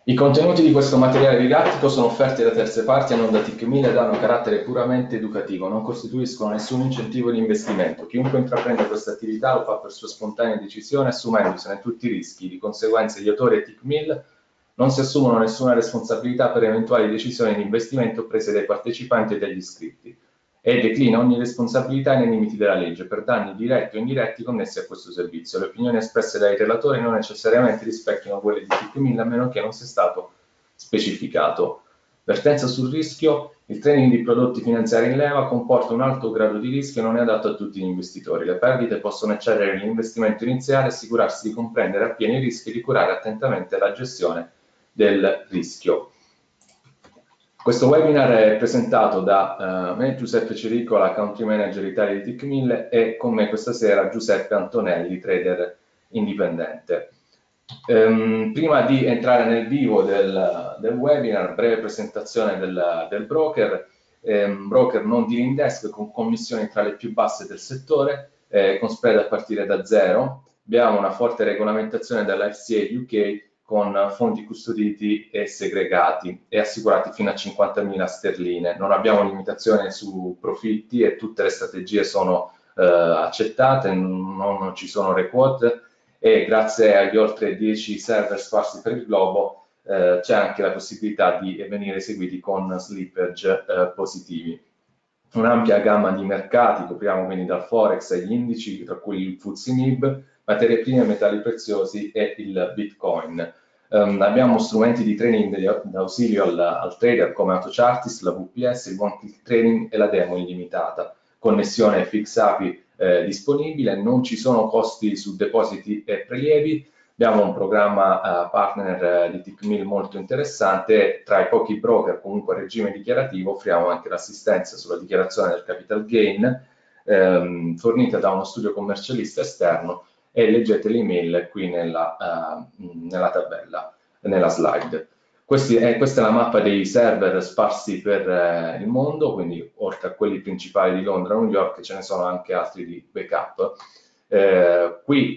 I contenuti di questo materiale didattico sono offerti da terze parti e non da TIC1000 ed hanno carattere puramente educativo, non costituiscono nessun incentivo di investimento. Chiunque intraprenda questa attività lo fa per sua spontanea decisione, assumendosene tutti i rischi. Di conseguenza, gli autori e TIC1000 non si assumono nessuna responsabilità per eventuali decisioni di investimento prese dai partecipanti e dagli iscritti e declina ogni responsabilità nei limiti della legge per danni diretti o indiretti connessi a questo servizio. Le opinioni espresse dai relatori non necessariamente rispecchiano quelle di TIC1000 a meno che non sia stato specificato. Vertenza sul rischio: il trading di prodotti finanziari in leva comporta un alto grado di rischio e non è adatto a tutti gli investitori. Le perdite possono eccedere l'investimento iniziale, assicurarsi di comprendere appieno i rischi e di curare attentamente la gestione del rischio. Questo webinar è presentato da me, Giuseppe Cericola, Country Manager Italia di TIC1000, e con me questa sera Giuseppe Antonelli, trader indipendente. Prima di entrare nel vivo del webinar, breve presentazione del broker. Broker non dealing desk con commissioni tra le più basse del settore, con spread a partire da zero. Abbiamo una forte regolamentazione dalla FCA UK con fondi custoditi e segregati e assicurati fino a 50.000 sterline. Non abbiamo limitazioni su profitti e tutte le strategie sono accettate, non ci sono requote, e grazie agli oltre 10 server sparsi per il globo c'è anche la possibilità di venire eseguiti con slippage positivi. Un'ampia gamma di mercati, copriamo quindi dal Forex agli indici, tra cui il FTSE MIB, materie prime, metalli preziosi e il Bitcoin. Abbiamo strumenti di trading d'ausilio al trader come AutoChartist, la VPS, il One Click Trading e la demo illimitata. Connessione fix API disponibile, non ci sono costi su depositi e prelievi. Abbiamo un programma partner di TIC1000 molto interessante. Tra i pochi broker comunque a regime dichiarativo offriamo anche l'assistenza sulla dichiarazione del capital gain fornita da uno studio commercialista esterno, e leggete l'email qui nella tabella, nella slide. Questa è la mappa dei server sparsi per il mondo, quindi oltre a quelli principali di Londra e New York ce ne sono anche altri di backup. Qui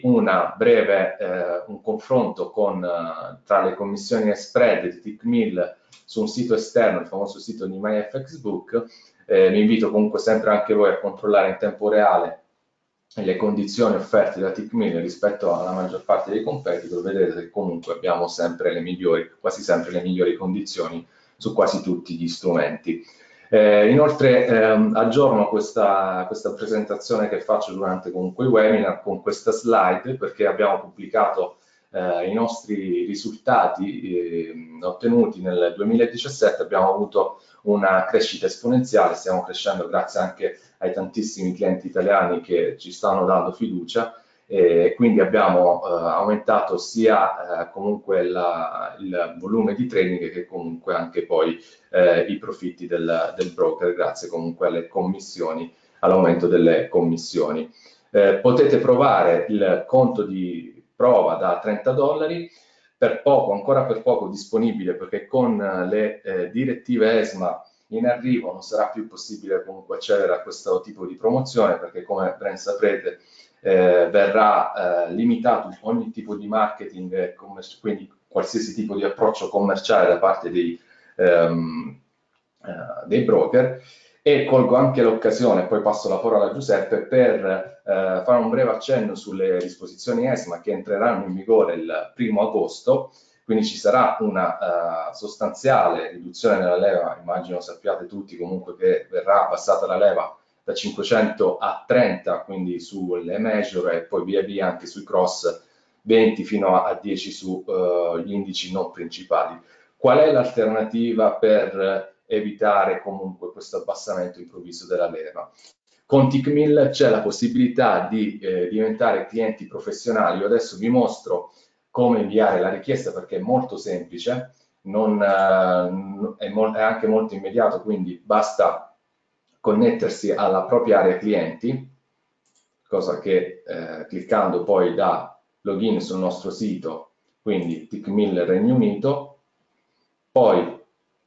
un confronto tra le commissioni e spread di TIC1000 su un sito esterno, il famoso sito di MyFXBook. Vi invito comunque sempre anche voi a controllare in tempo reale le condizioni offerte da TIC1000 rispetto alla maggior parte dei competitor. Vedete che comunque abbiamo sempre le migliori, quasi sempre le migliori condizioni su quasi tutti gli strumenti. Inoltre aggiorno questa presentazione che faccio durante comunque i webinar con questa slide, perché abbiamo pubblicato i nostri risultati ottenuti nel 2017. Abbiamo avuto una crescita esponenziale, stiamo crescendo grazie anche ai tantissimi clienti italiani che ci stanno dando fiducia, e quindi abbiamo aumentato sia comunque il volume di trading che comunque anche poi i profitti del broker, grazie comunque alle commissioni, all'aumento delle commissioni. Potete provare il conto di prova da $30, per poco, ancora per poco disponibile, perché con le direttive ESMA in arrivo non sarà più possibile comunque accedere a questo tipo di promozione, perché come ben saprete verrà limitato ogni tipo di marketing, quindi qualsiasi tipo di approccio commerciale da parte dei broker. E colgo anche l'occasione, poi passo la parola a Giuseppe, per fare un breve accenno sulle disposizioni ESMA che entreranno in vigore il 1° agosto. Quindi ci sarà una sostanziale riduzione nella leva. Immagino sappiate tutti comunque che verrà abbassata la leva da 500 a 30, quindi sulle major, e poi via via anche sui cross 20 fino a 10 sugli indici non principali. Qual è l'alternativa per evitare comunque questo abbassamento improvviso della leva? Con TIC1000 c'è la possibilità di diventare clienti professionali. Io adesso vi mostro come inviare la richiesta, perché è molto semplice, è anche molto immediato, quindi basta connettersi alla propria area clienti, cosa che cliccando poi da login sul nostro sito, quindi TIC1000 Regno Unito, poi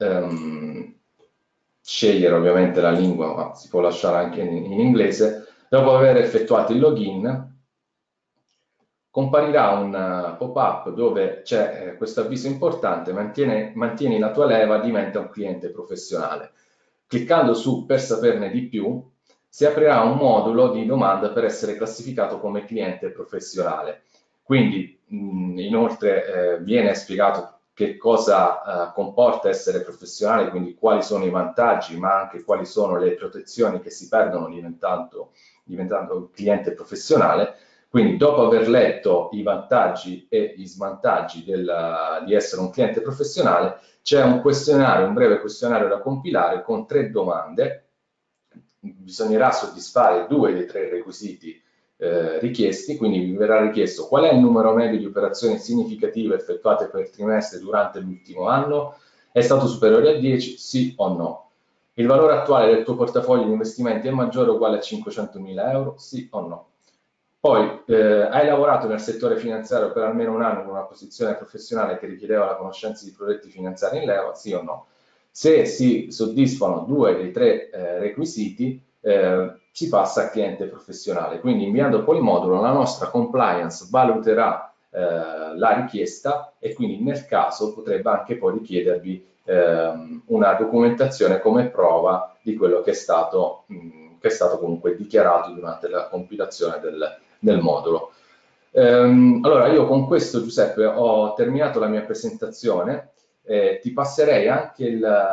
scegliere ovviamente la lingua, ma si può lasciare anche in inglese. Dopo aver effettuato il login, comparirà un pop-up dove c'è questo avviso importante: mantieni la tua leva, diventa un cliente professionale. Cliccando su per saperne di più, si aprirà un modulo di domanda per essere classificato come cliente professionale. Quindi, inoltre, viene spiegato che cosa comporta essere professionale, quindi quali sono i vantaggi, ma anche quali sono le protezioni che si perdono diventando un cliente professionale. Quindi, dopo aver letto i vantaggi e i svantaggi di essere un cliente professionale, c'è un questionario, un breve questionario da compilare con 3 domande. Bisognerà soddisfare 2 dei 3 requisiti richiesti, quindi vi verrà richiesto qual è il numero medio di operazioni significative effettuate per trimestre durante l'ultimo anno, è stato superiore a 10, sì o no. Il valore attuale del tuo portafoglio di investimenti è maggiore o uguale a 500.000 euro, sì o no. Poi, hai lavorato nel settore finanziario per almeno un anno in una posizione professionale che richiedeva la conoscenza di prodotti finanziari in leva, sì o no. Se si soddisfano 2 dei 3 requisiti, si passa al cliente professionale. Quindi, inviando poi il modulo, la nostra compliance valuterà la richiesta e quindi nel caso potrebbe anche poi richiedervi una documentazione come prova di quello che è stato comunque dichiarato durante la compilazione del modulo. Allora, io con questo, Giuseppe, ho terminato la mia presentazione. Ti passerei anche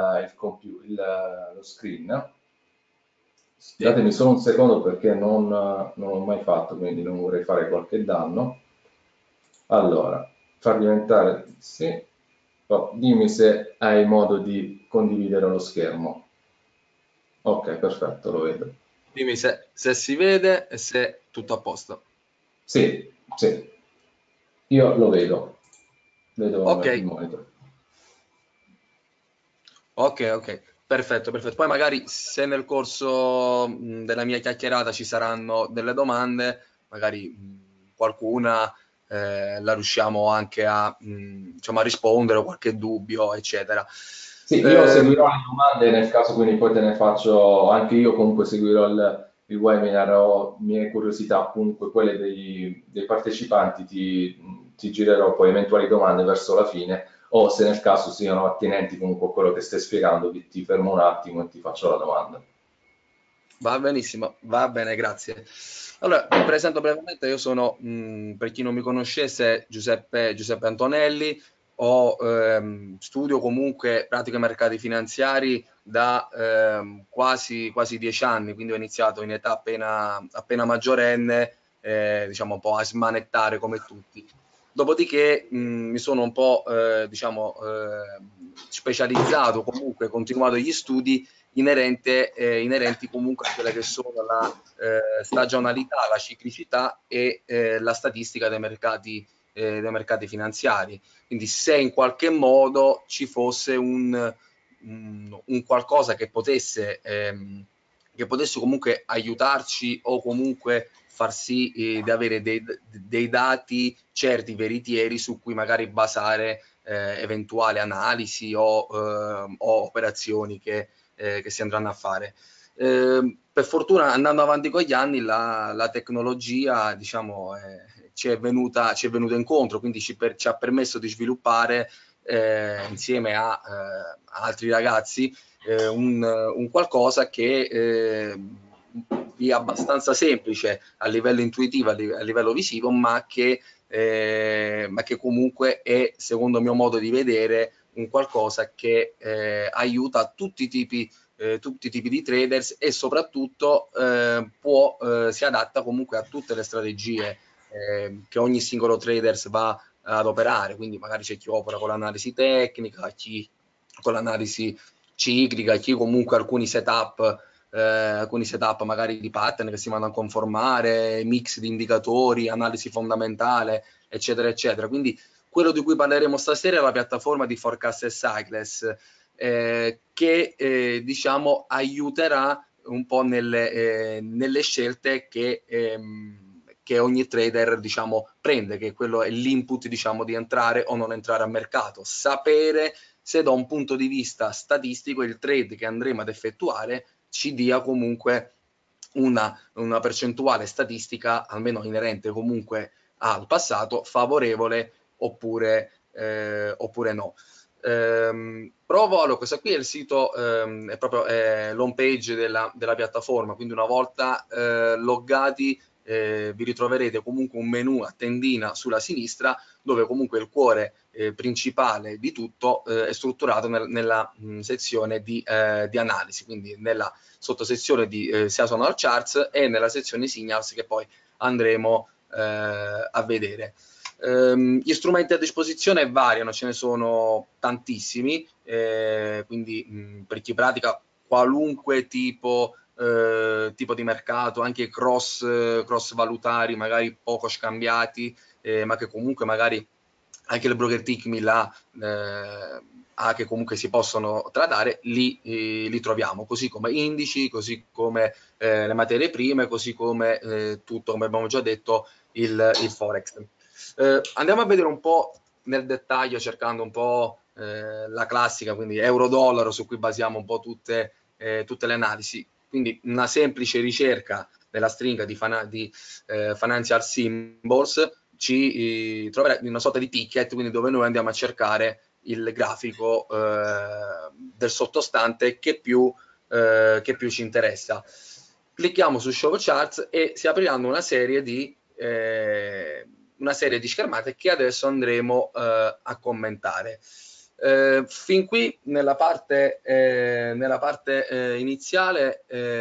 lo screen. Sì. Datemi solo un secondo perché non l'ho mai fatto, quindi non vorrei fare qualche danno. Allora, far diventare... Sì. Oh, dimmi se hai modo di condividere lo schermo. Ok, perfetto, lo vedo. Dimmi se si vede e se è tutto a posto. Sì, sì, io lo vedo. Ok, Vedo il monitor. ok, ok. Perfetto, perfetto. Poi magari se nel corso della mia chiacchierata ci saranno delle domande, magari qualcuna la riusciamo anche diciamo, a rispondere, o qualche dubbio, eccetera. Sì, io Ehm, seguirò le domande nel caso, quindi poi te ne faccio, anche io comunque seguirò il webinar, ho mie curiosità, comunque quelle dei partecipanti, ti girerò poi eventuali domande verso la fine, o se nel caso siano attinenti comunque a quello che stai spiegando, ti fermo un attimo e ti faccio la domanda. Va benissimo, va bene, grazie. Allora, mi presento brevemente, io sono, per chi non mi conoscesse, Giuseppe Antonelli, studio comunque pratico i mercati finanziari da quasi 10 anni, quindi ho iniziato in età appena maggiorenne, diciamo un po' a smanettare come tutti. Dopodiché mi sono un po' diciamo, specializzato, comunque continuato gli studi inerenti comunque a quelle che sono la stagionalità, la ciclicità e la statistica dei mercati finanziari. Quindi se in qualche modo ci fosse un qualcosa che potesse comunque aiutarci o comunque far sì di avere dei dati certi, veritieri, su cui magari basare eventuali analisi o operazioni che si andranno a fare. Per fortuna, andando avanti con gli anni, la tecnologia, diciamo, ci è venuta incontro, quindi ci ha permesso di sviluppare insieme a altri ragazzi un qualcosa che è abbastanza semplice a livello intuitivo, a livello visivo, ma che comunque è, secondo il mio modo di vedere, un qualcosa che aiuta tutti i tipi di traders e soprattutto si adatta comunque a tutte le strategie che ogni singolo traders va ad operare, quindi magari c'è chi opera con l'analisi tecnica, chi con l'analisi ciclica, chi comunque alcuni setup magari di pattern che si vanno a conformare, mix di indicatori, analisi fondamentale, eccetera, eccetera. Quindi quello di cui parleremo stasera è la piattaforma di Forecast e Cycles, che diciamo aiuterà un po' nelle scelte che ogni trader diciamo prende, che quello è l'input diciamo di entrare o non entrare a mercato, sapere se da un punto di vista statistico il trade che andremo ad effettuare ci dia comunque una percentuale statistica almeno inerente comunque al passato, favorevole oppure no. Provo, allora, questo qui è il sito, è proprio l'home page della piattaforma, quindi una volta loggati vi ritroverete comunque un menu a tendina sulla sinistra, dove comunque il cuore principale di tutto è strutturato nella sezione di analisi, quindi nella sottosezione di seasonal charts e nella sezione signals, che poi andremo a vedere. Gli strumenti a disposizione variano, ce ne sono tantissimi, quindi per chi pratica qualunque tipo di mercato, anche cross valutari, magari poco scambiati, ma che comunque magari anche il broker Tickmill ha, che comunque si possono tradare, li troviamo, così come indici, così come le materie prime, così come tutto, come abbiamo già detto, il Forex. Andiamo a vedere un po' nel dettaglio, cercando un po' la classica, quindi euro-dollaro, su cui basiamo un po' tutte le analisi. Quindi una semplice ricerca nella stringa di financial symbols ci troverà una sorta di ticket, quindi dove noi andiamo a cercare il grafico del sottostante che più ci interessa. Clicchiamo su Show Charts e si apriranno una serie di schermate che adesso andremo a commentare. Fin qui nella parte iniziale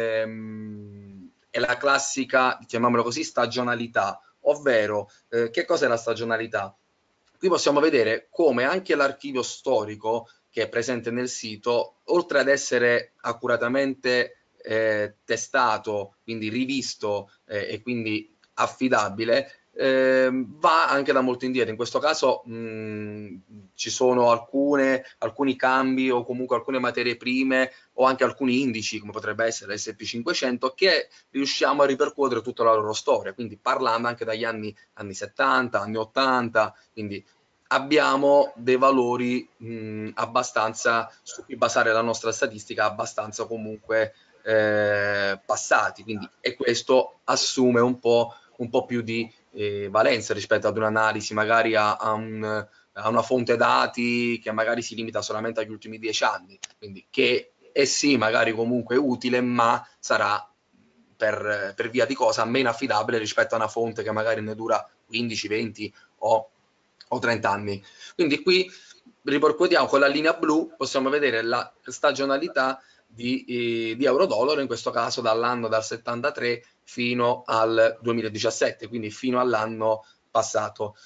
è la classica, chiamiamola così, stagionalità, ovvero che cos'è la stagionalità? Qui possiamo vedere come anche l'archivio storico che è presente nel sito, oltre ad essere accuratamente testato, quindi rivisto e quindi affidabile, va anche da molto indietro. In questo caso ci sono alcuni cambi o comunque alcune materie prime o anche alcuni indici, come potrebbe essere l'S&P 500, che riusciamo a ripercuotere tutta la loro storia, quindi parlando anche dagli anni 70, anni 80, quindi abbiamo dei valori abbastanza, su cui basare la nostra statistica, abbastanza comunque passati, quindi, e questo assume un po' più di valenza rispetto ad un'analisi magari a una fonte dati che magari si limita solamente agli ultimi 10 anni, quindi che è sì magari comunque utile, ma sarà per via di cosa meno affidabile rispetto a una fonte che magari ne dura 15, 20 o 30 anni. Quindi qui ripercuotiamo con la linea blu, possiamo vedere la stagionalità di euro-dollaro, in questo caso dal 73 fino al 2017, quindi fino all'anno passato.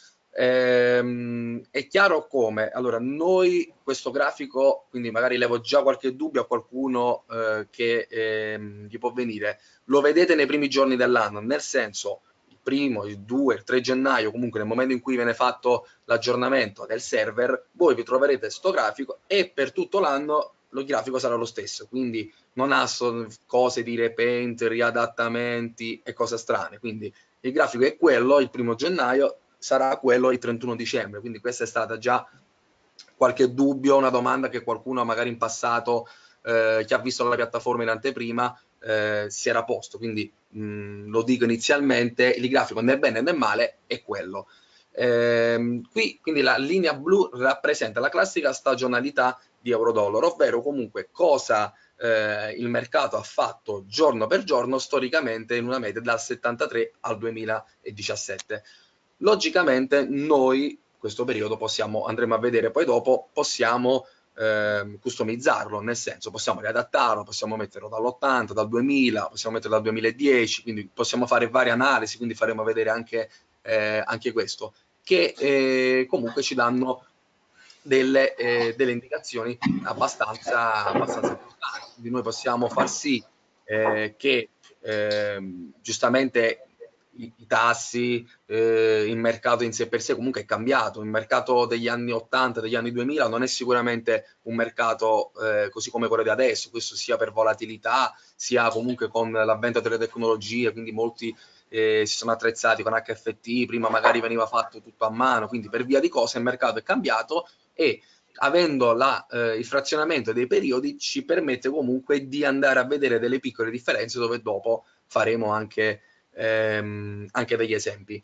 È chiaro come, allora, noi questo grafico, quindi magari levo già qualche dubbio a qualcuno che gli può venire, lo vedete nei primi giorni dell'anno, nel senso il primo, il 2, il 3 gennaio, comunque nel momento in cui viene fatto l'aggiornamento del server, voi vi troverete questo grafico e per tutto l'anno lo grafico sarà lo stesso, quindi non ha cose di repaint, riadattamenti e cose strane, quindi il grafico è quello, il 1 gennaio sarà quello il 31 dicembre, quindi questa è stata già qualche dubbio, una domanda che qualcuno magari in passato che ha visto la piattaforma in anteprima si era posto, quindi lo dico inizialmente, il grafico né bene né male è quello. Qui quindi la linea blu rappresenta la classica stagionalità di euro-dollaro, ovvero comunque cosa il mercato ha fatto giorno per giorno storicamente in una media dal 73 al 2017. Logicamente noi questo periodo andremo a vedere poi dopo, possiamo customizzarlo, nel senso possiamo riadattarlo, possiamo metterlo dall'80, dal 2000, possiamo metterlo dal 2010, quindi possiamo fare varie analisi, quindi faremo vedere anche questo, che comunque ci danno delle indicazioni abbastanza importanti. Quindi noi possiamo far sì che giustamente i tassi, il mercato in sé per sé comunque è cambiato. Il mercato degli anni 80, degli anni 2000 non è sicuramente un mercato così come quello di adesso, questo sia per volatilità, sia comunque con l'avvento delle tecnologie, quindi molti si sono attrezzati con HFT, prima magari veniva fatto tutto a mano, quindi per via di cose il mercato è cambiato e avendo il frazionamento dei periodi ci permette comunque di andare a vedere delle piccole differenze dove dopo faremo anche degli esempi.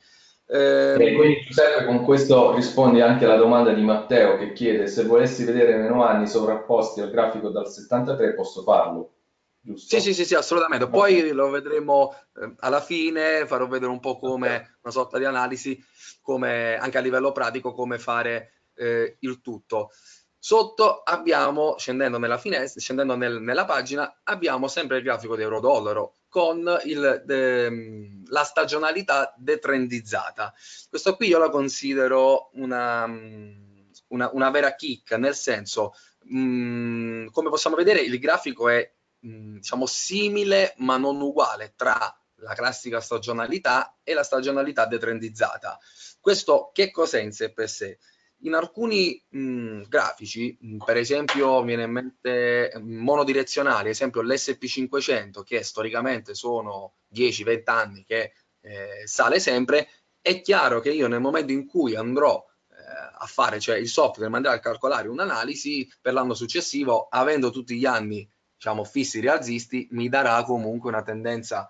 E quindi Giuseppe con questo rispondi anche alla domanda di Matteo che chiede se volessi vedere meno anni sovrapposti al grafico dal 73 posso farlo, Sì, sì, giusto? sì, sì, assolutamente. Ok. Poi lo vedremo alla fine, farò vedere un po' Ok. come una sorta di analisi, come anche a livello pratico, come fare il tutto. Sotto abbiamo, scendendo nella finestra, scendendo nella pagina, abbiamo sempre il grafico di euro-dollaro con la stagionalità detrendizzata. Questo qui io la considero una vera chicca, nel senso, come possiamo vedere, il grafico è diciamo simile ma non uguale tra la classica stagionalità e la stagionalità detrendizzata. Questo che cos'è in sé per sé? In alcuni grafici, per esempio, viene in mente monodirezionali, esempio l'SP500, che storicamente sono 10-20 anni che sale sempre, è chiaro che io nel momento in cui andrò a fare, cioè il software mi andrà a calcolare un'analisi per l'anno successivo, avendo tutti gli anni diciamo fissi rialzisti, mi darà comunque una tendenza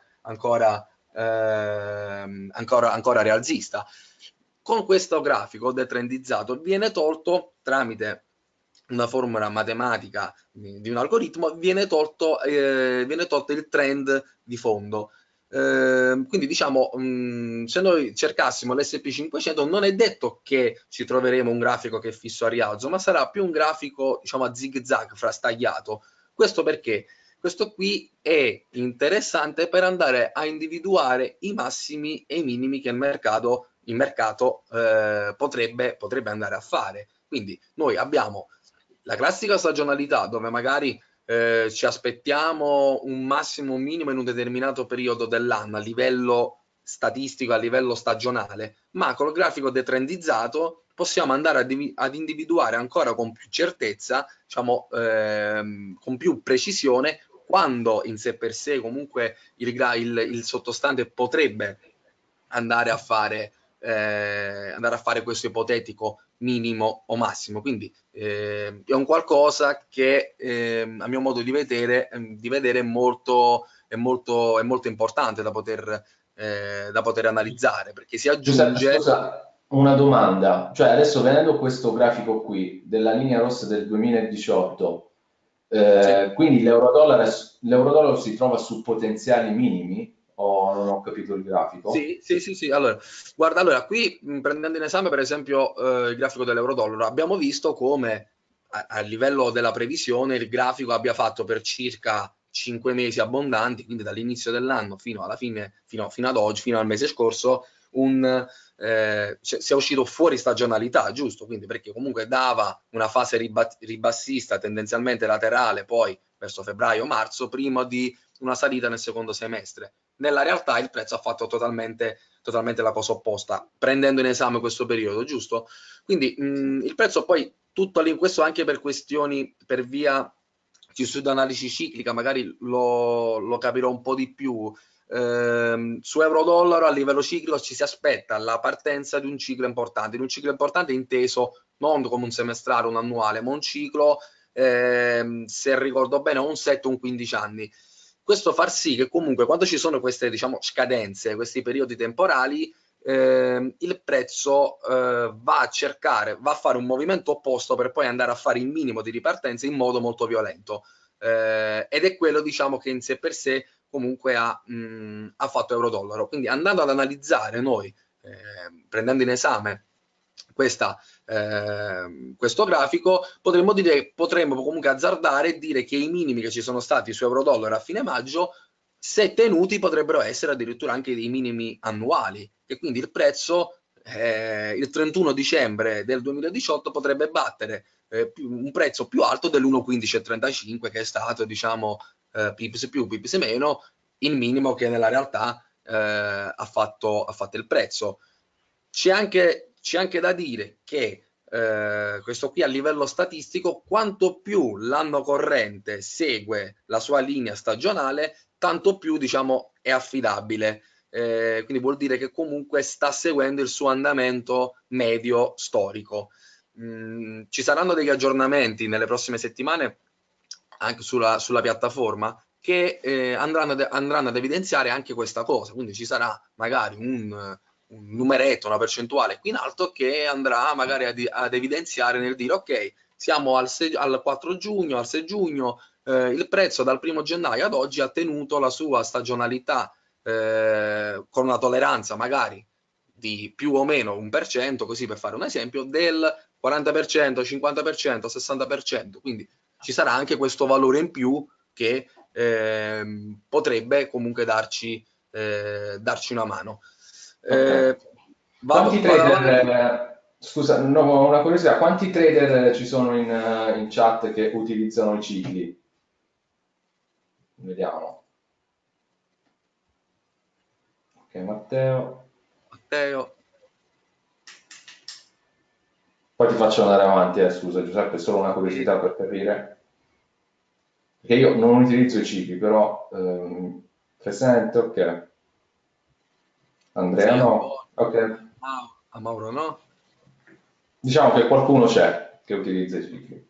ancora rialzista. Con questo grafico detrendizzato viene tolto tramite una formula matematica di un algoritmo, viene tolto il trend di fondo. Quindi diciamo, se noi cercassimo l'SP500 non è detto che ci troveremo un grafico che è fisso a rialzo, ma sarà più un grafico diciamo a zig zag, frastagliato. Questo perché? Questo qui è interessante per andare a individuare i massimi e i minimi che il mercato potrebbe andare a fare. Quindi noi abbiamo la classica stagionalità dove magari ci aspettiamo un massimo, un minimo in un determinato periodo dell'anno a livello statistico, a livello stagionale, ma col grafico detrendizzato possiamo andare ad individuare ancora con più certezza, diciamo, con più precisione, quando in sé per sé comunque il sottostante potrebbe andare a fare, questo ipotetico minimo o massimo. Quindi è un qualcosa che a mio modo di vedere è molto importante da poter analizzare, perché si Giuseppe, aggiunge. scusa, una domanda. Cioè, adesso vedendo questo grafico qui della linea rossa del 2018, Sì. quindi l'euro-dollaro si trova su potenziali minimi o non ho capito il grafico? Sì, sì, sì, sì. Allora, guarda, allora qui prendendo in esame per esempio il grafico dell'euro-dollaro, abbiamo visto come a livello della previsione il grafico abbia fatto per circa 5 mesi abbondanti, quindi dall'inizio dell'anno fino alla fine, fino ad oggi, fino al mese scorso, sia uscito fuori stagionalità, giusto? Quindi perché comunque dava una fase ribassista tendenzialmente laterale, poi verso febbraio-marzo, prima di una salita nel secondo semestre. Nella realtà il prezzo ha fatto totalmente la cosa opposta, prendendo in esame questo periodo, giusto? Quindi il prezzo poi tutto questo anche per questioni, per via di pseudoanalisi ciclica, magari lo capirò un po' di più. Su euro-dollaro a livello ciclico ci si aspetta la partenza di un ciclo importante inteso non come un semestrale, un annuale, ma un ciclo, se ricordo bene, un 7 o un 15 anni. Questo far sì che comunque quando ci sono queste diciamo, scadenze, questi periodi temporali, il prezzo va a fare un movimento opposto per poi andare a fare il minimo di ripartenza in modo molto violento. Ed è quello diciamo, che in sé per sé comunque ha fatto euro-dollaro. Quindi andando ad analizzare noi, prendendo in esame questo grafico, potremmo comunque azzardare e dire che i minimi che ci sono stati su euro-dollaro a fine maggio, se tenuti, potrebbero essere addirittura anche dei minimi annuali, e quindi il prezzo il 31 dicembre del 2018 potrebbe battere un prezzo più alto dell'1,1535 che è stato, diciamo, pips più, pips meno, il minimo che nella realtà ha fatto il prezzo. C'è anche da dire che questo qui a livello statistico, quanto più l'anno corrente segue la sua linea stagionale, tanto più diciamo è affidabile. Quindi vuol dire che comunque sta seguendo il suo andamento medio storico. Ci saranno degli aggiornamenti nelle prossime settimane anche sulla piattaforma che andranno ad evidenziare anche questa cosa. Quindi ci sarà magari un numeretto, una percentuale qui in alto che andrà magari ad evidenziare nel dire ok, siamo al 4 giugno, al 6 giugno, il prezzo dal 1° gennaio ad oggi ha tenuto la sua stagionalità con una tolleranza magari di più o meno 1%, così per fare un esempio, del 40%, 50%, 60%, quindi ci sarà anche questo valore in più che potrebbe comunque darci una mano. Ok. Quanti Vado avanti. scusa, no, una curiosità, quanti trader ci sono in chat che utilizzano i cicli? Vediamo. Ok, Matteo. Matteo. Poi ti faccio andare avanti, scusa Giuseppe, è solo una Sì. curiosità per capire. Perché io non utilizzo i cicli, però presente, ok. Andrea Sì, no. Antonio. Ok. A Mauro no? Diciamo che qualcuno c'è che utilizza i cicli.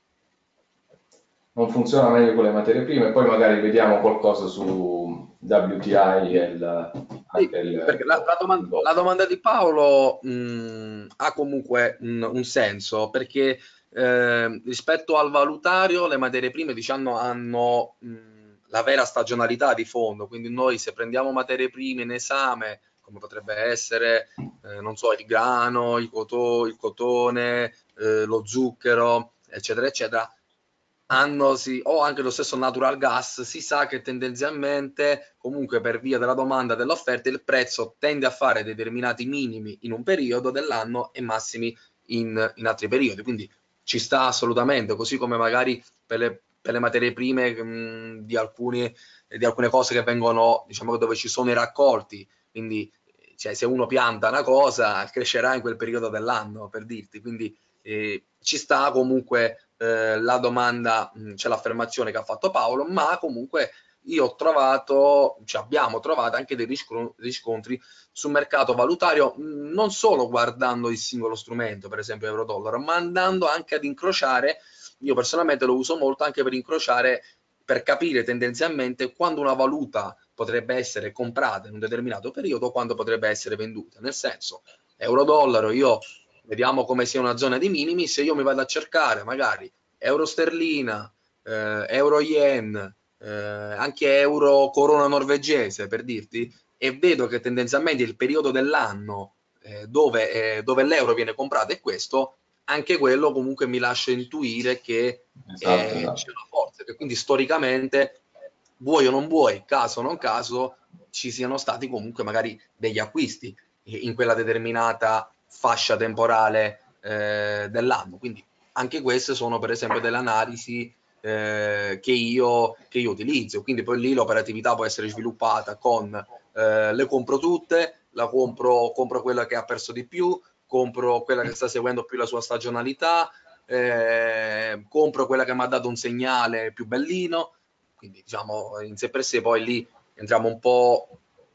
Non funziona meglio con le materie prime, poi magari vediamo qualcosa su WTI e Sì, anche perché il la dollaro. domanda di Paolo ha comunque un senso, perché rispetto al valutario le materie prime diciamo hanno la vera stagionalità di fondo, quindi noi se prendiamo materie prime in esame, come potrebbe essere, non so, il grano, il cotone, lo zucchero, eccetera, eccetera, o anche lo stesso natural gas, si sa che tendenzialmente, comunque per via della domanda e dell'offerta, il prezzo tende a fare determinati minimi in un periodo dell'anno e massimi in altri periodi. Quindi ci sta assolutamente, così come magari per le materie prime di alcune cose che vengono, diciamo, dove ci sono i raccolti. Quindi cioè, se uno pianta una cosa, crescerà in quel periodo dell'anno, per dirti. Quindi ci sta comunque la domanda, c'è l'affermazione che ha fatto Paolo, ma comunque io ho trovato, cioè abbiamo trovato anche dei riscontri sul mercato valutario, non solo guardando il singolo strumento, per esempio euro-dollaro, ma andando anche ad incrociare, io personalmente lo uso molto anche per incrociare, per capire tendenzialmente quando una valuta potrebbe essere comprata in un determinato periodo, quando potrebbe essere venduta. Nel senso, euro-dollaro, io vediamo come sia una zona di minimi, se io mi vado a cercare magari euro sterlina, euro yen, anche euro corona norvegese per dirti, e vedo che tendenzialmente il periodo dell'anno dove l'euro viene comprato è questo, anche quello comunque mi lascia intuire che Esatto, c'è esatto. una forza, che quindi storicamente, vuoi o non vuoi, caso o non caso, ci siano stati comunque magari degli acquisti in quella determinata fascia temporale dell'anno. Quindi anche queste sono per esempio delle analisi che io utilizzo. Quindi poi lì l'operatività può essere sviluppata con le compro tutte, compro quella che ha perso di più, compro quella che sta seguendo più la sua stagionalità, compro quella che mi ha dato un segnale più bellino. Quindi diciamo in sé per sé poi lì entriamo un po'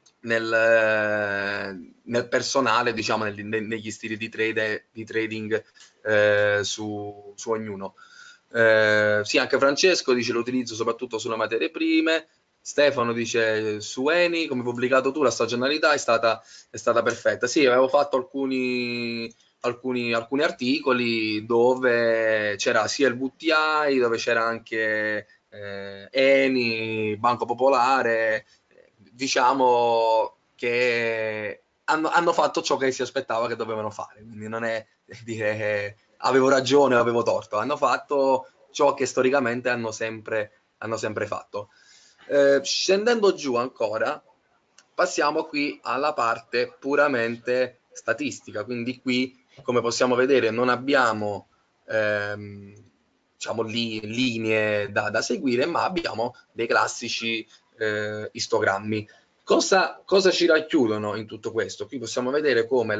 nel personale, diciamo, negli stili di trading su ognuno. Sì, anche Francesco dice lo utilizzo soprattutto sulle materie prime. Stefano dice su Eni, come pubblicato tu, la stagionalità è stata perfetta. Sì, avevo fatto alcuni articoli dove c'era sia il VTI, dove c'era anche Eni, Banco Popolare, diciamo che hanno fatto ciò che si aspettava che dovevano fare, quindi non è dire avevo ragione o avevo torto, hanno fatto ciò che storicamente hanno sempre fatto. Scendendo giù ancora, passiamo qui alla parte puramente statistica, quindi qui, come possiamo vedere, non abbiamo diciamo linee da seguire, ma abbiamo dei classici istogrammi. Cosa ci racchiudono in tutto questo? Qui possiamo vedere come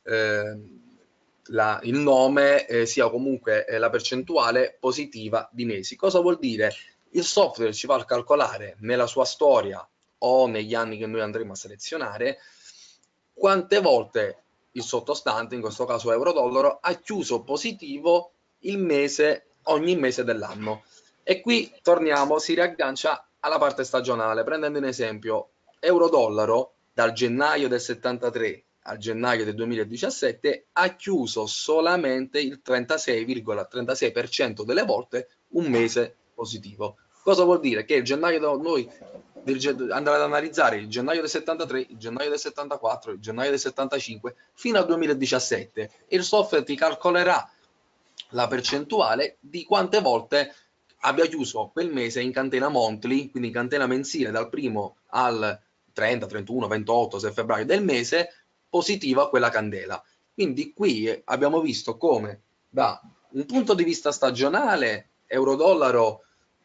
il nome sia comunque la percentuale positiva di mesi. Cosa vuol dire? Il software ci va a calcolare nella sua storia o negli anni che noi andremo a selezionare quante volte il sottostante, in questo caso euro-dollaro, ha chiuso positivo ogni mese dell'anno. E qui torniamo, si riaggancia alla parte stagionale, prendendo un esempio, euro-dollaro dal gennaio del 73 a gennaio del 2017 ha chiuso solamente il 36,36% delle volte un mese positivo. Cosa vuol dire? Che il gennaio noi andare ad analizzare il gennaio del 73, il gennaio del 74, il gennaio del 75 fino al 2017 e il software ti calcolerà la percentuale di quante volte abbia chiuso quel mese in catena monthly, quindi in catena mensile dal primo al 30, 31, 28, 6 febbraio del mese, positiva quella candela. Quindi qui abbiamo visto come da un punto di vista stagionale euro-dollaro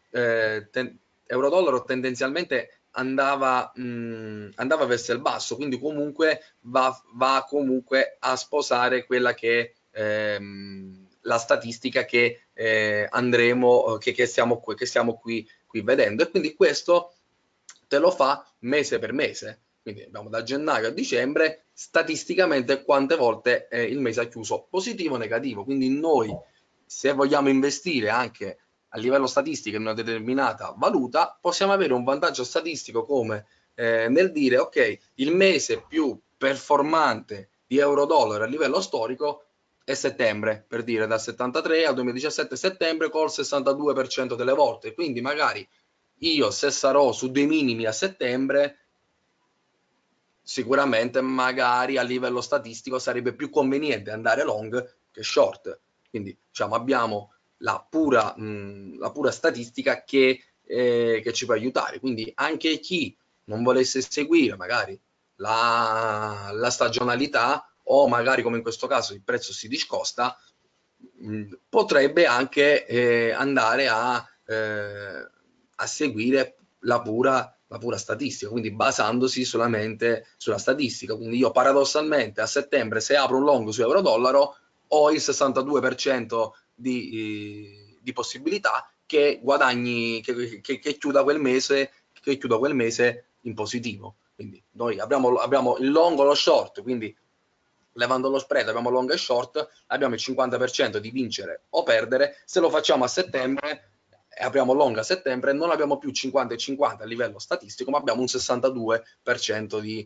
tendenzialmente andava verso il basso, quindi comunque va comunque a sposare quella che la statistica che andremo che stiamo qui vedendo, e quindi questo te lo fa mese per mese. Quindi abbiamo da gennaio a dicembre statisticamente quante volte il mese ha chiuso positivo o negativo. Quindi noi, se vogliamo investire anche a livello statistico in una determinata valuta, possiamo avere un vantaggio statistico come nel dire ok, il mese più performante di euro-dollaro a livello storico è settembre, per dire dal 73 al 2017 settembre col 62% delle volte. Quindi magari io, se sarò su dei minimi a settembre, sicuramente magari a livello statistico sarebbe più conveniente andare long che short. Quindi diciamo abbiamo la pura statistica che ci può aiutare. Quindi anche chi non volesse seguire magari la stagionalità, o magari come in questo caso il prezzo si discosta, potrebbe anche andare a seguire la pura statistica, quindi basandosi solamente sulla statistica. Quindi io paradossalmente a settembre, se apro un long su euro-dollaro, ho il 62% di possibilità che guadagni, che chiuda quel mese in positivo. Quindi noi abbiamo il long o lo short, quindi levando lo spread abbiamo long e short, abbiamo il 50% di vincere o perdere. Se lo facciamo a settembre e apriamo long a settembre, non abbiamo più 50 e 50 a livello statistico, ma abbiamo un 62% di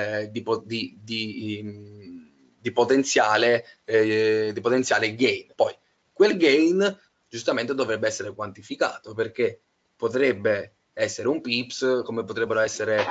potenziale gain. Poi quel gain giustamente dovrebbe essere quantificato, perché potrebbe essere un pips, come potrebbero essere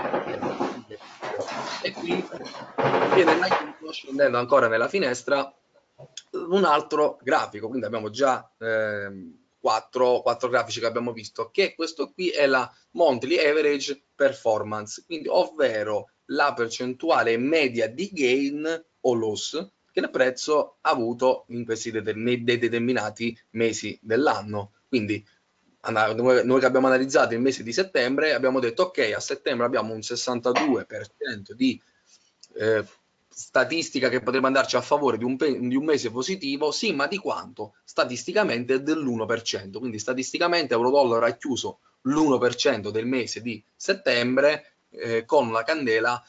e qui viene in aiuto, scendendo ancora nella finestra, un altro grafico. Quindi abbiamo già quattro grafici che abbiamo visto, che questo qui è la monthly average performance, quindi ovvero la percentuale media di gain o loss che il prezzo ha avuto in questi determinati mesi dell'anno. Quindi noi che abbiamo analizzato il mese di settembre abbiamo detto ok, a settembre abbiamo un 62% di statistica che potrebbe andarci a favore di un mese positivo, sì, ma di quanto? Statisticamente dell'1%, quindi statisticamente euro-dollaro ha chiuso l'1% del mese di settembre con una candela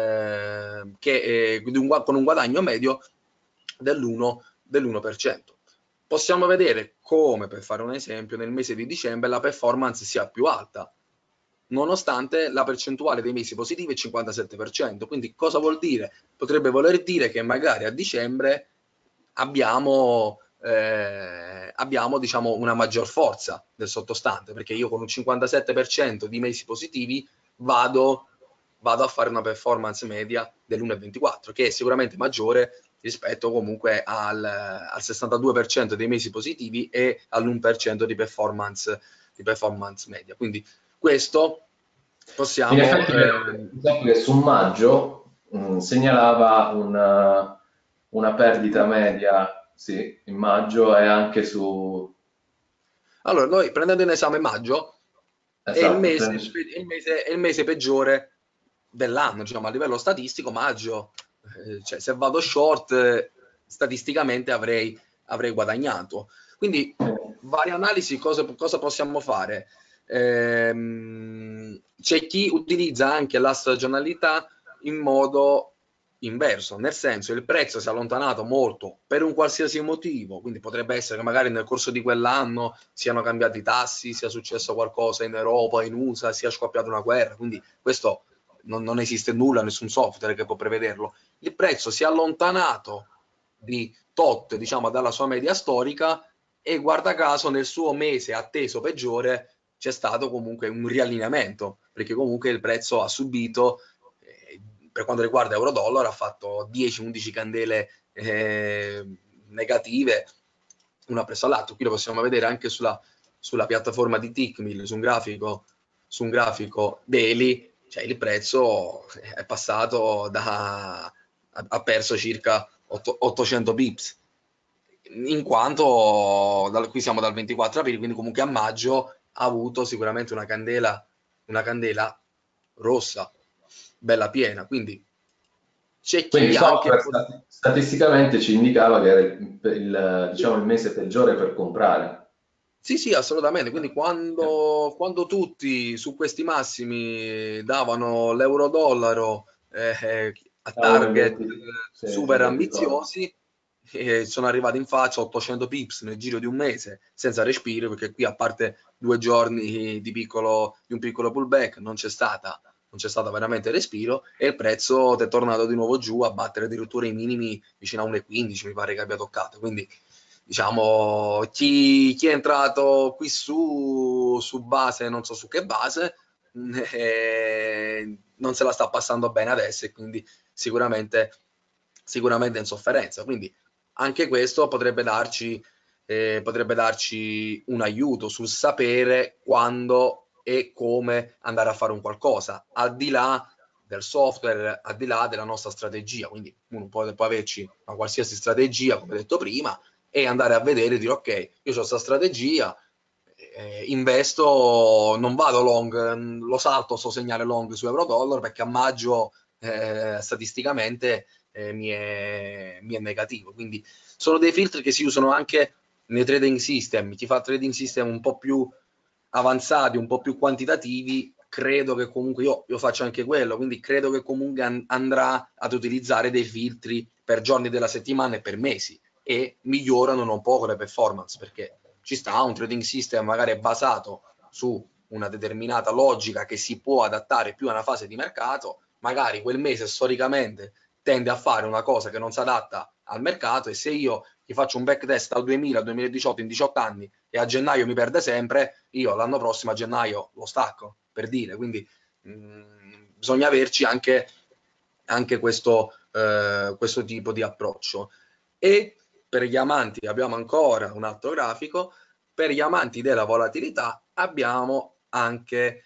con un guadagno medio dell'1%. Possiamo vedere come, per fare un esempio, nel mese di dicembre la performance sia più alta, nonostante la percentuale dei mesi positivi è il 57%. Quindi cosa vuol dire? Potrebbe voler dire che magari a dicembre abbiamo diciamo una maggior forza del sottostante, perché io con un 57% di mesi positivi vado a fare una performance media dell'1,24, che è sicuramente maggiore rispetto comunque al 62% dei mesi positivi e all'1% di performance media. Quindi questo possiamo... In effetti, che su maggio segnalava una perdita media, sì, in maggio, e anche su... Allora, noi prendendo in esame maggio, Esatto, è il mese peggiore dell'anno, diciamo, a livello statistico. Maggio, cioè, se vado short, statisticamente avrei guadagnato. Quindi varie analisi, cosa possiamo fare? C'è chi utilizza anche la stagionalità in modo inverso, nel senso il prezzo si è allontanato molto per un qualsiasi motivo, quindi potrebbe essere che magari nel corso di quell'anno siano cambiati i tassi, sia successo qualcosa in Europa, in USA, sia scoppiata una guerra, quindi questo non esiste nulla, nessun software che può prevederlo. il prezzo si è allontanato di tot, diciamo, dalla sua media storica, e guarda caso nel suo mese atteso peggiore c'è stato comunque un riallineamento, perché comunque il prezzo ha subito, per quanto riguarda euro-dollaro, ha fatto 10-11 candele negative, una presso all'altro. Qui lo possiamo vedere anche sulla piattaforma di Tickmill, su un grafico daily, cioè il prezzo è passato ha perso circa 800 pips, in quanto qui siamo dal 24 aprile, quindi comunque a maggio ha avuto sicuramente una candela rossa, bella piena, quindi c'è Quindi il chi anche... software statisticamente ci indicava che era diciamo, il mese peggiore per comprare. Sì, sì, assolutamente. Quindi quando tutti su questi massimi davano l'euro-dollaro a A target 1,20, sì, mi super ricordo. ambiziosi, sono arrivati in faccia 800 pips nel giro di un mese senza respiro, perché qui, a parte 2 giorni di un piccolo pullback, non c'è stata veramente respiro, e il prezzo è tornato di nuovo giù a battere addirittura i minimi vicino a 1,15, mi pare che abbia toccato. Quindi diciamo, chi è entrato qui su base, non so su che base, non se la sta passando bene adesso, e quindi sicuramente in sofferenza. Quindi anche questo potrebbe darci un aiuto sul sapere quando e come andare a fare un qualcosa, al di là del software, al di là della nostra strategia. Quindi uno può averci una qualsiasi strategia, come detto prima, e andare a vedere e dire: ok, io ho questa strategia, investo, non vado long, lo salto sto segnale long su euro dollaro, perché a maggio statisticamente mi è negativo. Quindi sono dei filtri che si usano anche nei trading system. Chi fa trading system un po' più avanzati, un po' più quantitativi, credo che comunque io faccio anche quello, quindi credo che comunque andrà ad utilizzare dei filtri per giorni della settimana e per mesi, e migliorano un poco le performance, perché ci sta un trading system magari basato su una determinata logica che si può adattare più a una fase di mercato, magari quel mese storicamente tende a fare una cosa che non si adatta al mercato, e se io gli faccio un backtest dal 2000 al 2018 in 18 anni e a gennaio mi perde sempre, io l'anno prossimo a gennaio lo stacco, per dire. Quindi bisogna averci anche questo tipo di approccio. E per gli amanti abbiamo ancora un altro grafico. Per gli amanti della volatilità abbiamo anche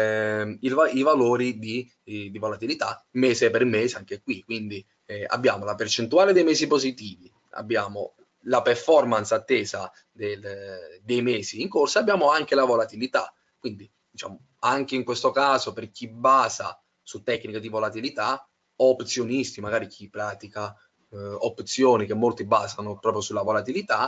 i valori di volatilità mese per mese, anche qui. Quindi abbiamo la percentuale dei mesi positivi, abbiamo la performance attesa dei mesi in corso, abbiamo anche la volatilità. Quindi diciamo, anche in questo caso, per chi basa su tecniche di volatilità, o opzionisti, magari chi pratica opzioni che molti basano proprio sulla volatilità,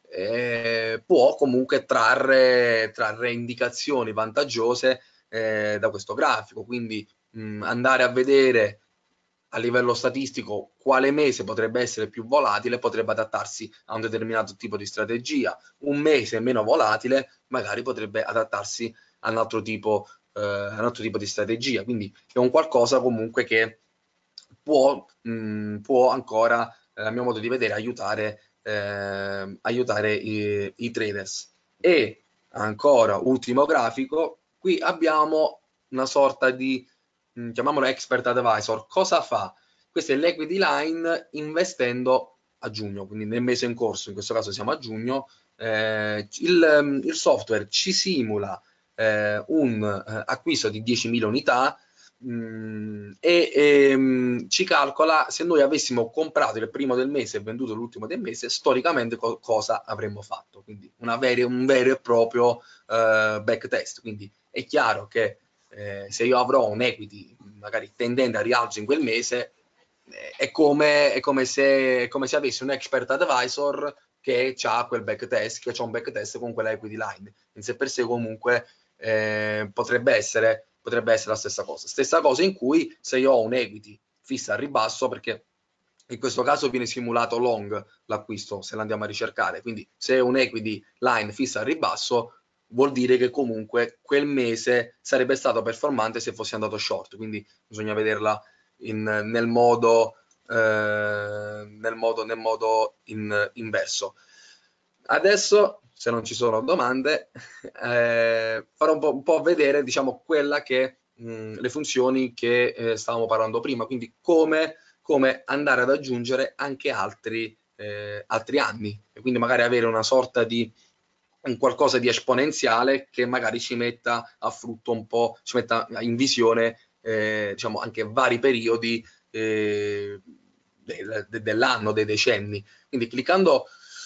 può comunque trarre indicazioni vantaggiose da questo grafico. Quindi andare a vedere a livello statistico quale mese potrebbe essere più volatile, potrebbe adattarsi a un determinato tipo di strategia. Un mese meno volatile magari potrebbe adattarsi a un altro tipo di strategia. Quindi è un qualcosa comunque che può ancora, a mio modo di vedere, aiutare i traders. E ancora, ultimo grafico, qui abbiamo una sorta di, chiamiamolo expert advisor. Cosa fa? Questa è l'equity line investendo a giugno, quindi nel mese in corso, in questo caso siamo a giugno. Il software ci simula un acquisto di 10.000 unità, ci calcola se noi avessimo comprato il primo del mese e venduto l'ultimo del mese, storicamente cosa avremmo fatto. Quindi un vero e proprio backtest. Quindi è chiaro che se io avrò un equity magari tendente a rialzo in quel mese, è come se avessi un expert advisor che ha quel backtest, che ha un backtest con quella equity line. In sé per sé comunque potrebbe essere la stessa cosa. Stessa cosa in cui se io ho un equity fissa al ribasso, perché in questo caso viene simulato long l'acquisto, se l'andiamo a ricercare. Quindi se un equity line fissa al ribasso, vuol dire che comunque quel mese sarebbe stato performante se fossi andato short. Quindi bisogna vederla nel modo nel modo inverso. Adesso, se non ci sono domande, farò un po' vedere, diciamo, quella che le funzioni che stavamo parlando prima, quindi come andare ad aggiungere anche altri anni, e quindi magari avere una sorta di un qualcosa di esponenziale che magari ci metta a frutto un po', ci metta in visione diciamo anche vari periodi dell'anno, dei decenni. Quindi cliccando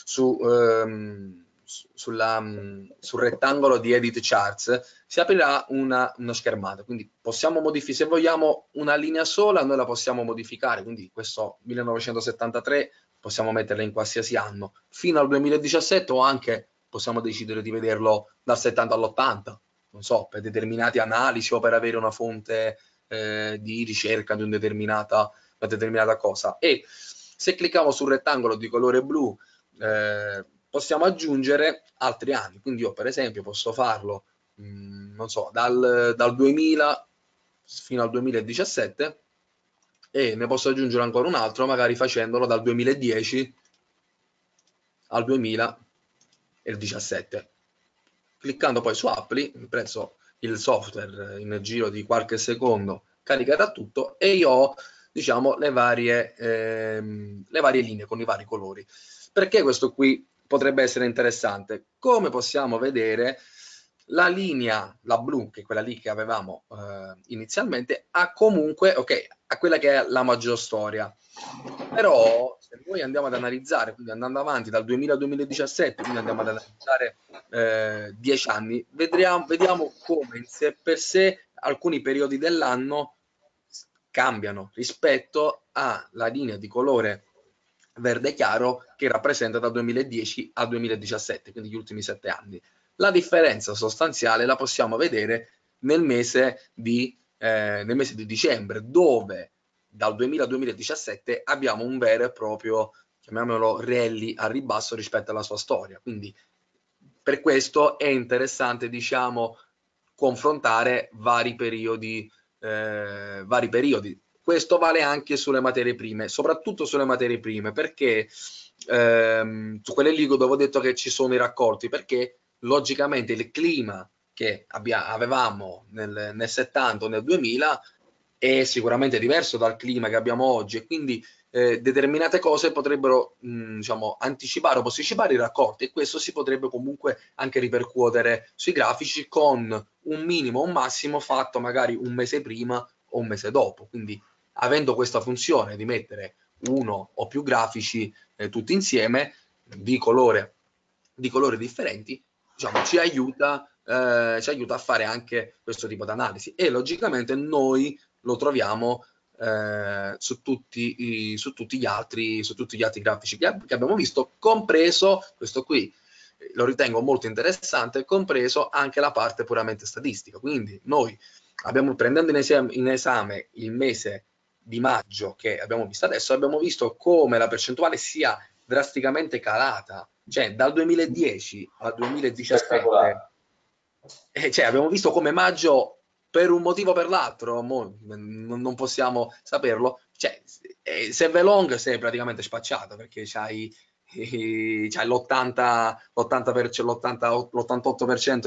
sul rettangolo di Edit Charts si aprirà una schermata, quindi possiamo modificare, se vogliamo una linea sola noi la possiamo modificare, quindi questo 1973 possiamo metterla in qualsiasi anno, fino al 2017 o anche possiamo decidere di vederlo dal 70 all'80, non so, per determinate analisi o per avere una fonte di ricerca di una determinata cosa. E se clicchiamo sul rettangolo di colore blu possiamo aggiungere altri anni, quindi io per esempio posso farlo non so, dal 2000 fino al 2017 e ne posso aggiungere ancora un altro magari facendolo dal 2010 al 2017. Cliccando poi su Apply, presso il software in giro di qualche secondo caricherà tutto e io ho, diciamo, le varie linee con i vari colori. Perché questo qui potrebbe essere interessante? Come possiamo vedere, la linea, la blu, che è quella lì che avevamo inizialmente, ha comunque, ok, ha quella che è la maggior storia. Però se noi andiamo ad analizzare, quindi andando avanti dal 2000 al 2017, quindi andiamo ad analizzare 10 anni, vediamo come in sé per sé alcuni periodi dell'anno cambiano rispetto alla linea di colore verde chiaro che rappresenta dal 2010 al 2017, quindi gli ultimi 7 anni. La differenza sostanziale la possiamo vedere nel mese di dicembre, dove dal 2000 al 2017 abbiamo un vero e proprio, chiamiamolo, rally a ribasso rispetto alla sua storia. Quindi per questo è interessante, diciamo, confrontare vari periodi. Questo vale anche sulle materie prime, soprattutto sulle materie prime, perché su quelle lì dove ho detto che ci sono i raccolti, perché logicamente il clima che avevamo nel 70 o nel 2000 è sicuramente diverso dal clima che abbiamo oggi e quindi determinate cose potrebbero diciamo, anticipare o posticipare i raccolti e questo si potrebbe comunque anche ripercuotere sui grafici con un minimo o un massimo fatto magari un mese prima o un mese dopo. Quindi avendo questa funzione di mettere uno o più grafici tutti insieme di colori differenti, diciamo, ci aiuta a fare anche questo tipo di analisi e logicamente noi lo troviamo su tutti gli altri grafici che abbiamo visto, compreso questo qui, lo ritengo molto interessante, compreso anche la parte puramente statistica. Quindi noi prendendo in esame il mese di maggio che abbiamo visto adesso, abbiamo visto come la percentuale sia drasticamente calata, cioè dal 2010 al 2017 cioè, abbiamo visto come maggio per un motivo o per l'altro, non possiamo saperlo, cioè, se è long sei praticamente spacciato perché c'hai l'88%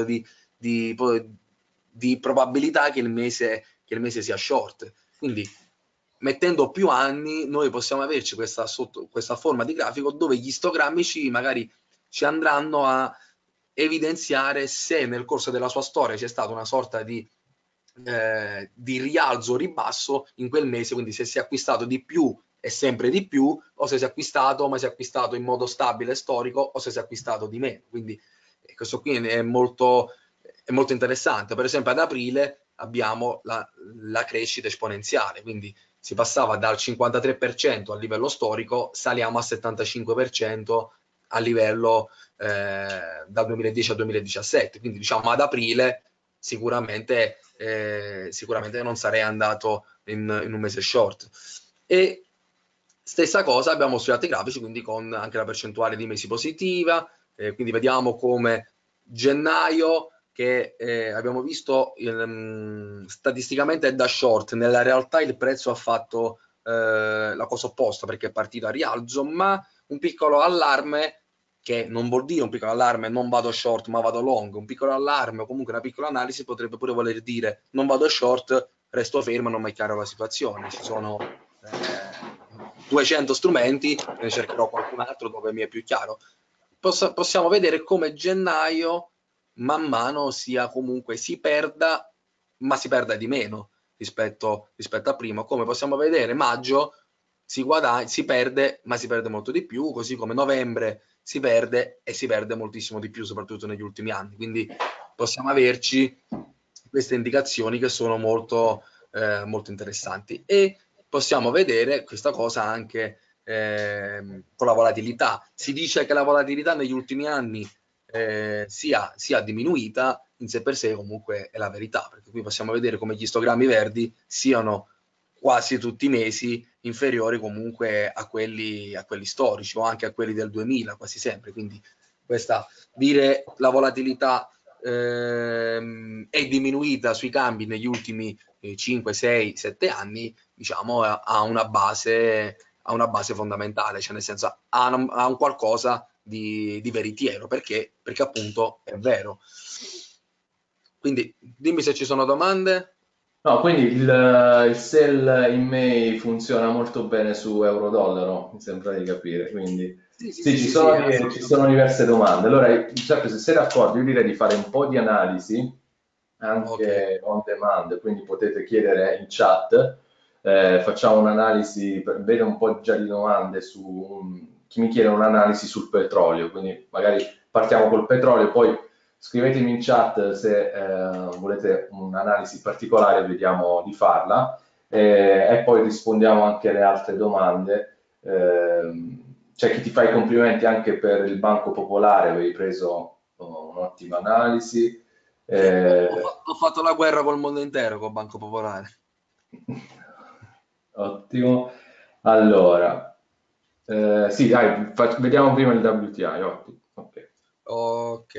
di probabilità che il mese sia short. Quindi mettendo più anni noi possiamo averci questa forma di grafico dove gli istogrammici magari ci andranno a evidenziare se nel corso della sua storia c'è stata una sorta di rialzo o ribasso in quel mese, quindi se si è acquistato di più e sempre di più, o se si è acquistato ma si è acquistato in modo stabile storico o se si è acquistato di meno. Quindi questo qui è molto interessante. Per esempio ad aprile abbiamo la crescita esponenziale, quindi si passava dal 53% a livello storico, saliamo al 75% a livello dal 2010 al 2017. Quindi diciamo ad aprile sicuramente non sarei andato in un mese short. E stessa cosa abbiamo sugli altri grafici, quindi con anche la percentuale di mesi positiva, quindi vediamo come gennaio che abbiamo visto statisticamente è da short, nella realtà il prezzo ha fatto la cosa opposta, perché è partita a rialzo, ma un piccolo allarme, che non vuol dire un piccolo allarme non vado short ma vado long, un piccolo allarme o comunque una piccola analisi potrebbe pure voler dire non vado short, resto fermo, non mi è chiara la situazione. Ci sono 200 strumenti, ne cercherò qualcun altro dove mi è più chiaro. Possiamo vedere come gennaio man mano sia comunque si perda, ma si perda di meno rispetto a prima. Come possiamo vedere, maggio si perde, ma si perde molto di più, così come novembre si perde e si perde moltissimo di più, soprattutto negli ultimi anni. Quindi possiamo averci queste indicazioni che sono molto interessanti. E possiamo vedere questa cosa anche con la volatilità. Si dice che la volatilità negli ultimi anni sia diminuita, in sé per sé comunque è la verità, perché qui possiamo vedere come gli istogrammi verdi siano quasi tutti i mesi inferiori comunque a quelli storici o anche a quelli del 2000, quasi sempre. Quindi dire la volatilità è diminuita sui cambi negli ultimi 5, 6, 7 anni, diciamo, ha una base fondamentale, cioè nel senso ha un qualcosa di veritiero, perché appunto è vero. Quindi dimmi se ci sono domande. No, quindi il sell in May funziona molto bene su euro-dollaro, mi sembra di capire, quindi Sì, sì, sì, sì, sì, sì, ci sono assolutamente. diverse domande. Allora, Giuseppe, se sei d'accordo, io direi di fare un po' di analisi Ok, anche on demand, quindi potete chiedere in chat, facciamo un'analisi, vedo un po' già di domande su chi mi chiede un'analisi sul petrolio, quindi magari partiamo col petrolio, poi scrivetemi in chat se volete un'analisi particolare, vediamo di farla, e poi rispondiamo anche alle altre domande. C'è chi ti fa i complimenti anche per il Banco Popolare, avevi preso un'ottima analisi. ho fatto la guerra col mondo intero con Banco Popolare. Ottimo. Allora, sì, dai, vediamo prima il WTI, ottimo. Ok. Ok.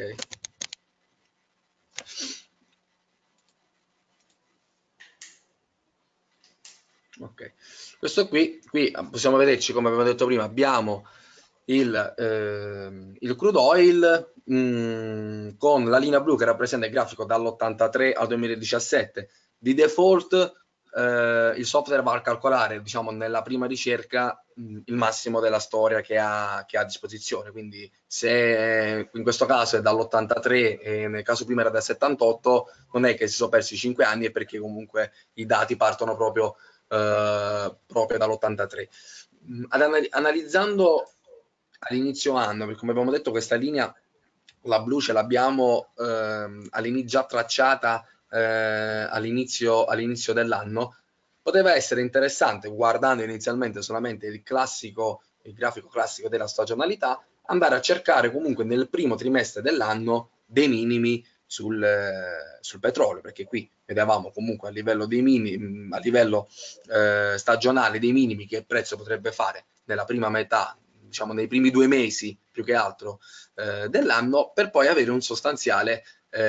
Ok, questo qui possiamo vederci, come abbiamo detto prima, abbiamo il crude oil con la linea blu che rappresenta il grafico dall'83 al 2017. Di default il software va a calcolare, diciamo, nella prima ricerca il massimo della storia che ha a disposizione. Quindi se in questo caso è dall'83 e nel caso prima era dal 78, non è che si sono persi 5 anni, è perché comunque i dati partono proprio dall'83. Analizzando all'inizio anno, perché come abbiamo detto questa linea, la blu ce l'abbiamo già tracciata all'inizio dell'anno, poteva essere interessante, guardando inizialmente solamente il grafico classico della stagionalità, andare a cercare comunque nel primo trimestre dell'anno dei minimi sul petrolio, perché qui vedevamo comunque a livello dei minimi, a livello stagionale dei minimi che il prezzo potrebbe fare nella prima metà, diciamo nei primi 2 mesi più che altro dell'anno, per poi avere un sostanziale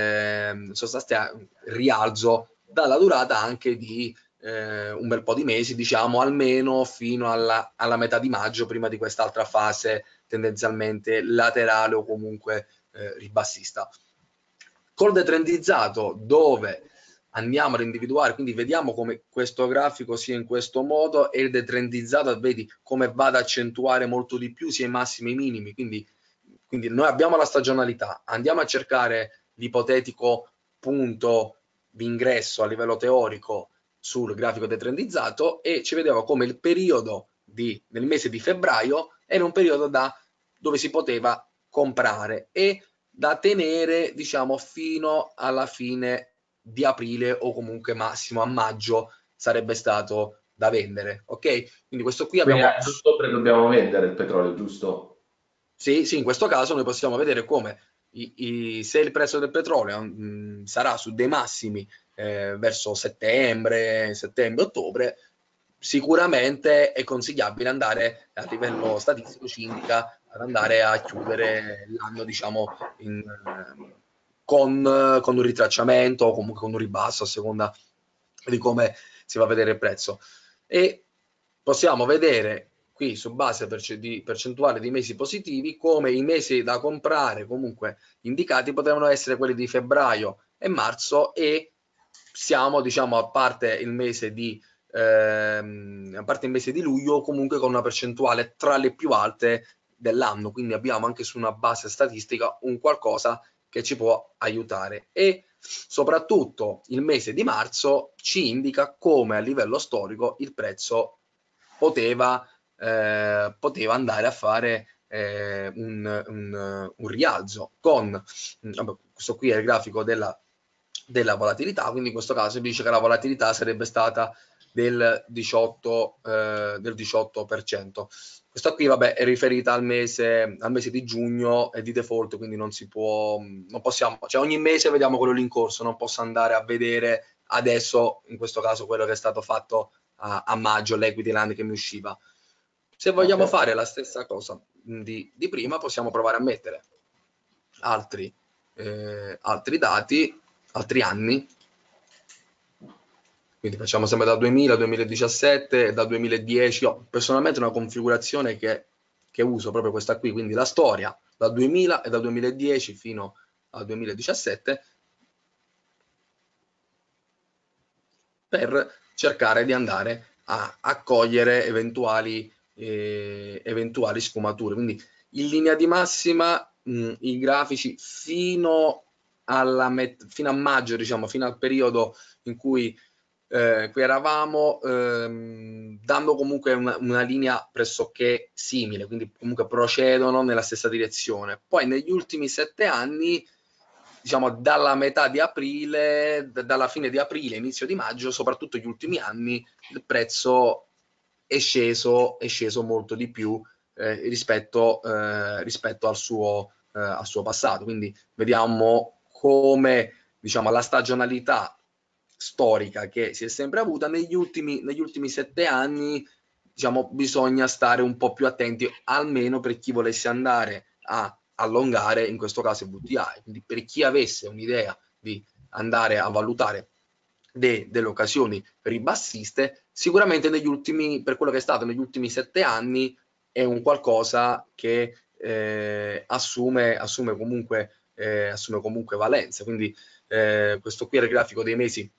rialzo dalla durata anche di un bel po' di mesi, diciamo almeno fino alla metà di maggio, prima di quest'altra fase tendenzialmente laterale o comunque ribassista. Col detrendizzato, dove andiamo ad individuare, quindi vediamo come questo grafico sia in questo modo, e il detrendizzato vedi come va ad accentuare molto di più sia i massimi e i minimi, quindi noi abbiamo la stagionalità, andiamo a cercare l'ipotetico punto di ingresso a livello teorico sul grafico detrendizzato e ci vedeva come il periodo nel mese di febbraio era un periodo dove si poteva comprare e da tenere, diciamo, fino alla fine di aprile o comunque massimo a maggio sarebbe stato da vendere, ok? Quindi questo qui Quindi abbiamo. ad ottobre dobbiamo vendere il petrolio, giusto? Sì, sì, in questo caso noi possiamo vedere come se il prezzo del petrolio sarà su dei massimi verso settembre-ottobre, sicuramente è consigliabile andare a livello statistico, ci indica ad andare a chiudere l'anno, diciamo, con un ritracciamento o comunque con un ribasso a seconda di come si va a vedere il prezzo. E possiamo vedere qui su base di percentuale di mesi positivi come i mesi da comprare comunque indicati potevano essere quelli di febbraio e marzo, e siamo, diciamo, a parte il mese di luglio, comunque con una percentuale tra le più alte dell'anno, quindi abbiamo anche su una base statistica un qualcosa che ci può aiutare. E soprattutto il mese di marzo ci indica come a livello storico il prezzo poteva andare a fare un rialzo con questo qui è il grafico della volatilità, quindi in questo caso mi dice che la volatilità sarebbe stata del 18%. Questa qui, vabbè, è riferita al mese di giugno e di default, quindi non possiamo, cioè ogni mese vediamo quello lì in corso, non posso andare a vedere adesso, in questo caso, quello che è stato fatto a maggio, l'equity line che mi usciva. Se vogliamo fare la stessa cosa di prima, possiamo provare a mettere altri dati, altri anni, quindi facciamo sempre dal 2000 al 2017 e dal 2010. Io personalmente una configurazione che uso proprio questa qui, quindi la storia dal 2000 e dal 2010 fino al 2017, per cercare di andare a cogliere eventuali sfumature. Quindi in linea di massima i grafici fino a maggio, diciamo, fino al periodo in cui qui eravamo, dando comunque una linea pressoché simile, quindi comunque procedono nella stessa direzione. Poi negli ultimi 7 anni, diciamo dalla metà di aprile, dalla fine di aprile, inizio di maggio, soprattutto gli ultimi anni, il prezzo è sceso molto di più rispetto al suo passato. Quindi vediamo come, diciamo, la stagionalità storica che si è sempre avuta negli ultimi 7 anni, diciamo, bisogna stare un po' più attenti, almeno per chi volesse andare a allungare, in questo caso il VTI. Quindi per chi avesse un'idea di andare a valutare delle occasioni ribassiste, sicuramente per quello che è stato negli ultimi 7 anni è un qualcosa che assume comunque valenza. Quindi questo qui è il grafico dei mesi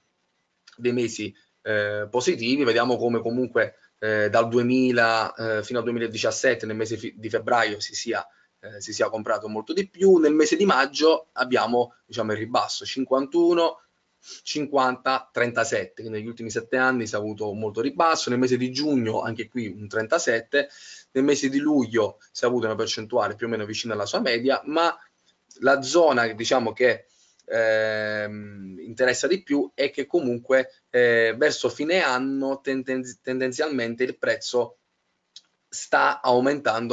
positivi. Vediamo come comunque dal 2000 fino al 2017, nel mese di febbraio, si sia comprato molto di più. Nel mese di maggio abbiamo, diciamo, il ribasso 51, 50, 37, quindi negli ultimi 7 anni si è avuto molto ribasso. Nel mese di giugno anche qui un 37, nel mese di luglio si è avuto una percentuale più o meno vicina alla sua media, ma la zona, diciamo, che interessa di più è che comunque verso fine anno tendenzialmente il prezzo sta aumentando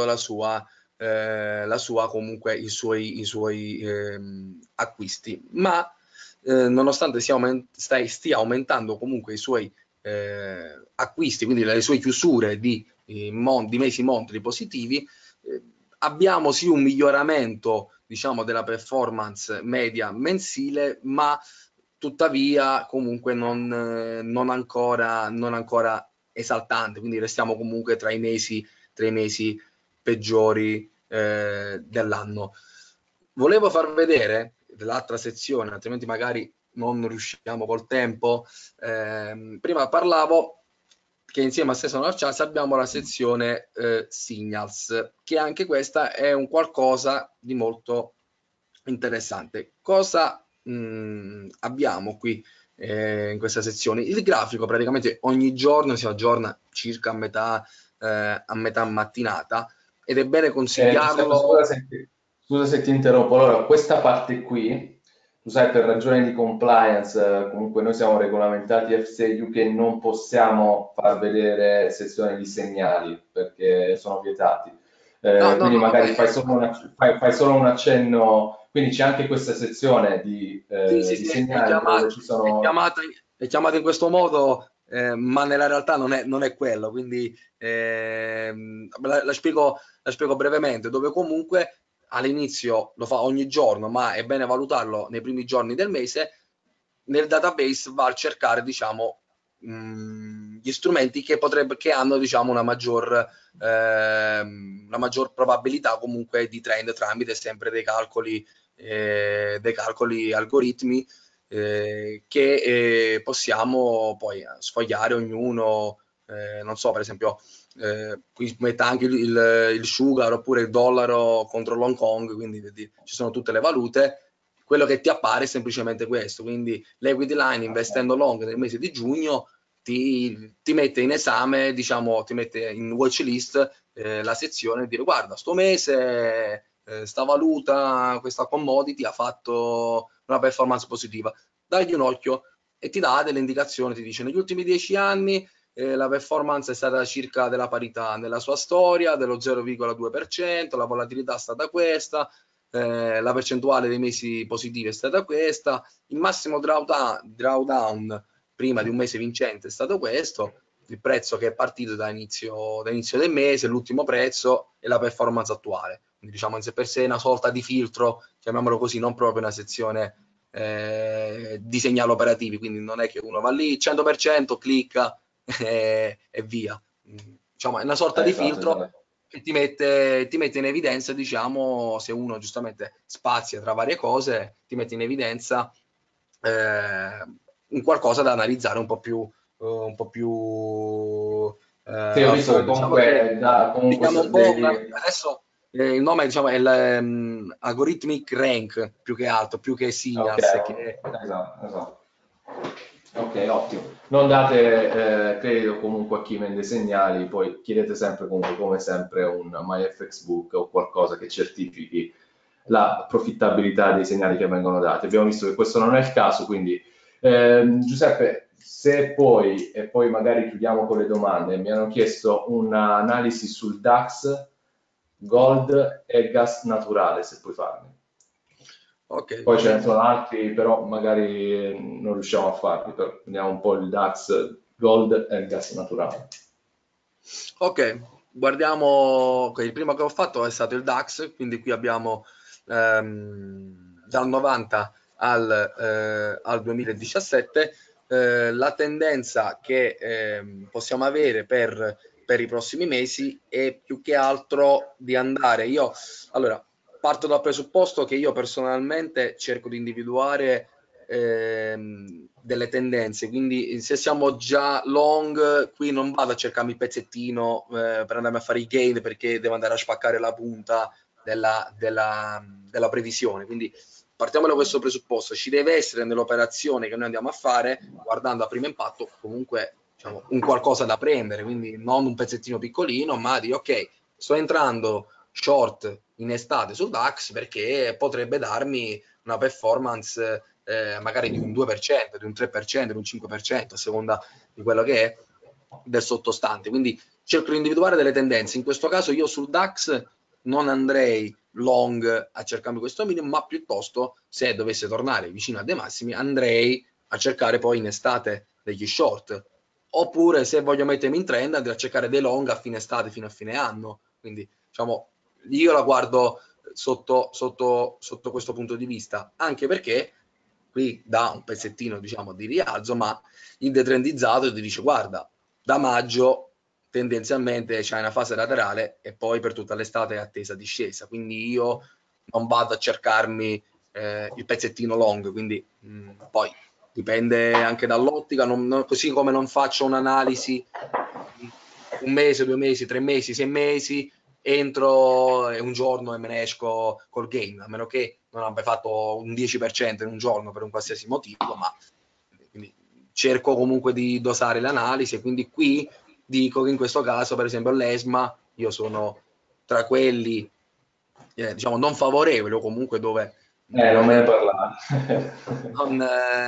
comunque i suoi acquisti, ma nonostante stia aumentando comunque i suoi acquisti, quindi le sue chiusure di mesi monthly positivi, abbiamo sì un miglioramento, diciamo, della performance media mensile, ma tuttavia comunque non ancora esaltante, quindi restiamo comunque tra i mesi peggiori dell'anno. Volevo far vedere l'altra sezione, altrimenti magari non riusciamo col tempo. Prima parlavo che insieme a Seasonal Charts abbiamo la sezione Signals, che anche questa è un qualcosa di molto interessante. Cosa abbiamo qui in questa sezione? Il grafico praticamente ogni giorno si aggiorna circa a metà mattinata, ed è bene Giuseppe, consigliarlo. scusa se ti interrompo. Allora, questa parte qui, tu sai, per ragioni di compliance, comunque noi siamo regolamentati FCA UK, non possiamo far vedere sezioni di segnali perché sono vietati. No, no, Quindi no, magari vabbè. fai solo un accenno. Quindi c'è anche questa sezione Sì, sì, di sì, segnali dove ci sono. è chiamata in questo modo, ma nella realtà non è quello. Quindi la spiego brevemente, dove comunque all'inizio lo fa ogni giorno, ma è bene valutarlo nei primi giorni del mese. Nel database va a cercare, diciamo, gli gli strumenti che hanno, diciamo, una maggior probabilità comunque di trend tramite sempre dei calcoli algoritmi che possiamo poi sfogliare ognuno, non so, per esempio qui metta anche il sugar oppure il dollaro contro l'Hong Kong, quindi vedi, ci sono tutte le valute. Quello che ti appare è semplicemente questo, quindi l'equity line investendo long nel mese di giugno ti mette in esame, diciamo, ti mette in watch list la sezione e dire guarda, sto mese sta valuta, questa commodity ha fatto una performance positiva, dagli un occhio e ti dà delle indicazioni, ti dice negli ultimi 10 anni la performance è stata circa della parità nella sua storia, dello 0,2%, la volatilità è stata questa, la percentuale dei mesi positivi è stata questa, il massimo drawdown prima di un mese vincente è stato questo, il prezzo che è partito da inizio del mese, l'ultimo prezzo e la performance attuale. Quindi diciamo in sé per sé una sorta di filtro, chiamiamolo così, non proprio una sezione di segnali operativi, quindi non è che uno va lì 100%, clicca e via. Diciamo, è una sorta di Esatto, filtro esatto. che ti mette in evidenza, diciamo, se uno giustamente spazia tra varie cose, ti mette in evidenza un qualcosa da analizzare un po' più Sì, ho a visto che fondo. Diciamo che comunque dà comunque diciamo un po' dei... adesso il nome diciamo, è il algorithmic rank più che altro, più che Ok, signals. Che... esatto, esatto. Ok, ottimo. Non date credito comunque a chi vende segnali, poi chiedete sempre comunque, come sempre, un MyFX Book o qualcosa che certifichi la profittabilità dei segnali che vengono dati. Abbiamo visto che questo non è il caso, quindi Giuseppe, se poi, e poi magari chiudiamo con le domande, mi hanno chiesto un'analisi sul DAX, gold e gas naturale, se puoi farmi. Ok, Poi ce ne sì. sono altri, però magari non riusciamo a farli, però prendiamo un po' il DAX Gold e il gas naturale. Ok, guardiamo, il primo che ho fatto è stato il DAX, quindi qui abbiamo dal 90 al 2017 la tendenza che possiamo avere per i prossimi mesi è più che altro di andare. Allora, parto dal presupposto che io personalmente cerco di individuare delle tendenze, quindi se siamo già long qui non vado a cercarmi il pezzettino per andarmi a fare i gain perché devo andare a spaccare la punta della previsione, quindi partiamo da questo presupposto, ci deve essere nell'operazione che noi andiamo a fare, guardando a primo impatto comunque diciamo, un qualcosa da prendere, quindi non un pezzettino piccolino, ma di ok, sto entrando short in estate sul DAX perché potrebbe darmi una performance magari di un 2%, di un 3%, di un 5%, a seconda di quello che è del sottostante. Quindi cerco di individuare delle tendenze. In questo caso io sul DAX non andrei long a cercarmi questo minimo, ma piuttosto se dovesse tornare vicino a dei massimi andrei a cercare poi in estate degli short. Oppure se voglio mettermi in trend andrei a cercare dei long a fine estate fino a fine anno. Quindi diciamo io la guardo sotto questo punto di vista, anche perché qui dà un pezzettino diciamo di rialzo, ma il detrendizzato ti dice guarda, da maggio tendenzialmente c'è una fase laterale e poi per tutta l'estate è attesa discesa, quindi io non vado a cercarmi il pezzettino long, quindi poi dipende anche dall'ottica, così come non faccio un'analisi un mese, 2 mesi, 3 mesi, 6 mesi, entro un giorno e me ne esco col gain, a meno che non abbia fatto un 10% in un giorno per un qualsiasi motivo, ma quindi cerco comunque di dosare l'analisi e quindi qui dico che in questo caso, per esempio, l'ESMA, io sono tra quelli diciamo non favorevoli o comunque Non dove me ne vedo parlare. non,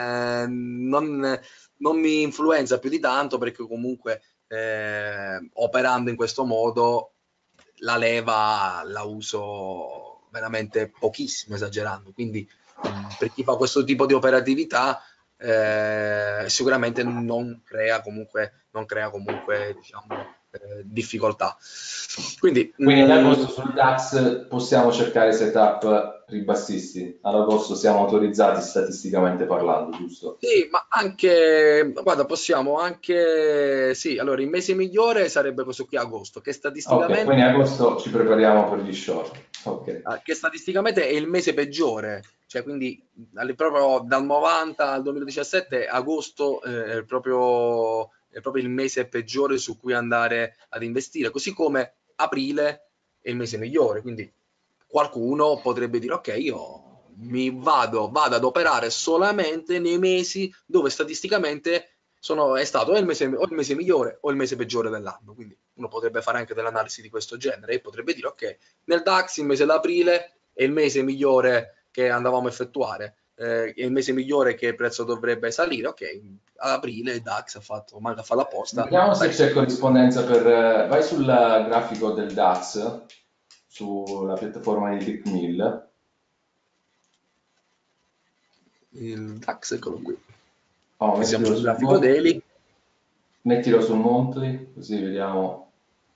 non mi influenza più di tanto perché comunque operando in questo modo la leva la uso veramente pochissimo, esagerando. Quindi per chi fa questo tipo di operatività sicuramente non crea comunque diciamo, difficoltà. Quindi Quindi ad agosto sul DAX possiamo cercare setup ribassisti. Ad agosto siamo autorizzati statisticamente parlando, giusto? sì, ma anche, guarda, possiamo anche, sì, allora il mese migliore sarebbe questo qui, agosto, Ok, quindi agosto ci prepariamo per gli short. Ok. che statisticamente è il mese peggiore, cioè quindi proprio dal 90 al 2017 agosto è proprio il mese peggiore su cui andare ad investire, così come aprile è il mese migliore, quindi qualcuno potrebbe dire ok, io vado ad operare solamente nei mesi dove statisticamente è stato o il mese migliore o il mese peggiore dell'anno, quindi uno potrebbe fare anche delle analisi di questo genere e potrebbe dire ok, nel DAX il mese d'aprile è il mese migliore che andavamo a effettuare, è il mese migliore che il prezzo dovrebbe salire, ok, ad aprile il DAX manca a fare la posta, Vediamo se sai, c'è corrispondenza per... vai sul grafico del DAX, sulla piattaforma di TickMill. il DAX eccolo qui, Oh, che siamo mettilo sul sul grafico daily, mettilo sul monthly, così vediamo.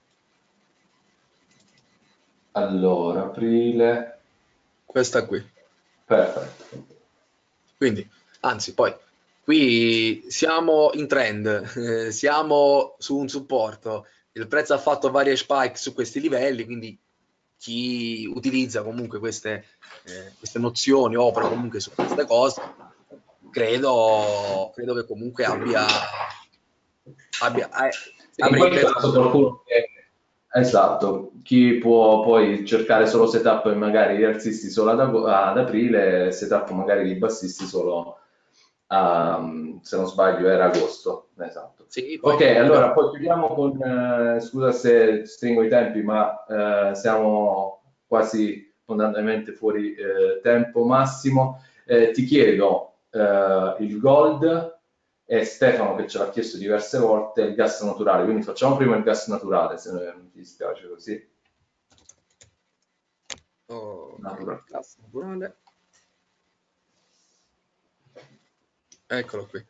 Allora, aprile. questa qui. Perfetto. Quindi, anzi, poi qui siamo in trend, siamo su un supporto, il prezzo ha fatto varie spike su questi livelli, quindi chi utilizza comunque queste nozioni, opera comunque su queste cose, credo che comunque abbia, Sì, in avrebbe questo caso fatto qualcuno che... Esatto, chi può poi cercare solo setup magari di alzisti solo ad aprile, setup magari di bassisti solo se non sbaglio era agosto. Esatto. sì, Ok, poi allora ovviamente poi chiudiamo con, scusa se stringo i tempi, ma siamo quasi fondamentalmente fuori tempo massimo. Ti chiedo il gold e Stefano che ce l'ha chiesto diverse volte il gas naturale, quindi facciamo prima il gas naturale se non ti dispiace così. ok, Naturale. gas naturale, eccolo qui.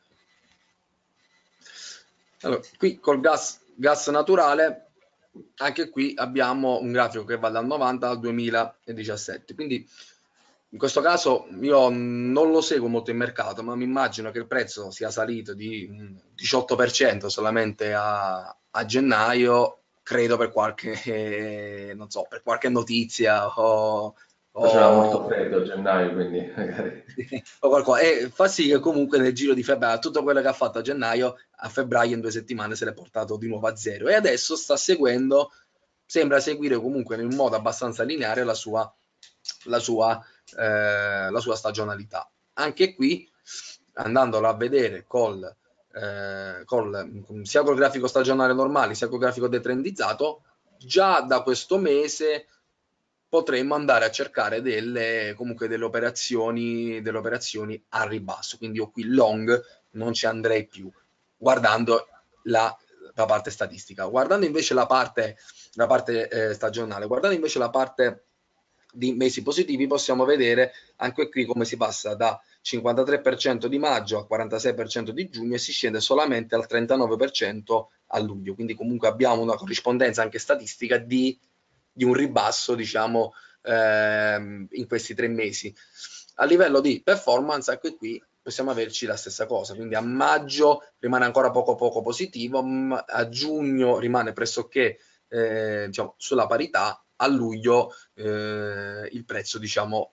Allora, qui col gas naturale, anche qui abbiamo un grafico che va dal 90 al 2017. Quindi in questo caso io non lo seguo molto in mercato, ma mi immagino che il prezzo sia salito di un 18% solamente a gennaio, credo per qualche, non so, per qualche notizia Faceva molto o freddo a gennaio, quindi magari... o qualcosa. E fa sì che comunque nel giro di febbraio, tutto quello che ha fatto a gennaio, a febbraio in 2 settimane se l'è portato di nuovo a zero. E adesso sembra seguire comunque in un modo abbastanza lineare la sua stagionalità. Anche qui, andandolo a vedere sia col grafico stagionale normale, sia col grafico detrendizzato, già da questo mese potremmo andare a cercare comunque delle operazioni a ribasso. Quindi io qui long non ci andrei più, guardando la parte statistica. Guardando invece la parte stagionale, guardando invece la parte di mesi positivi, possiamo vedere anche qui come si passa da 53% di maggio a 46% di giugno e si scende solamente al 39% a luglio. Quindi comunque abbiamo una corrispondenza anche statistica di un ribasso, diciamo, in questi 3 mesi. A livello di performance, anche qui possiamo averci la stessa cosa, quindi a maggio rimane ancora poco positivo, a giugno rimane pressoché diciamo, sulla parità, a luglio il prezzo diciamo,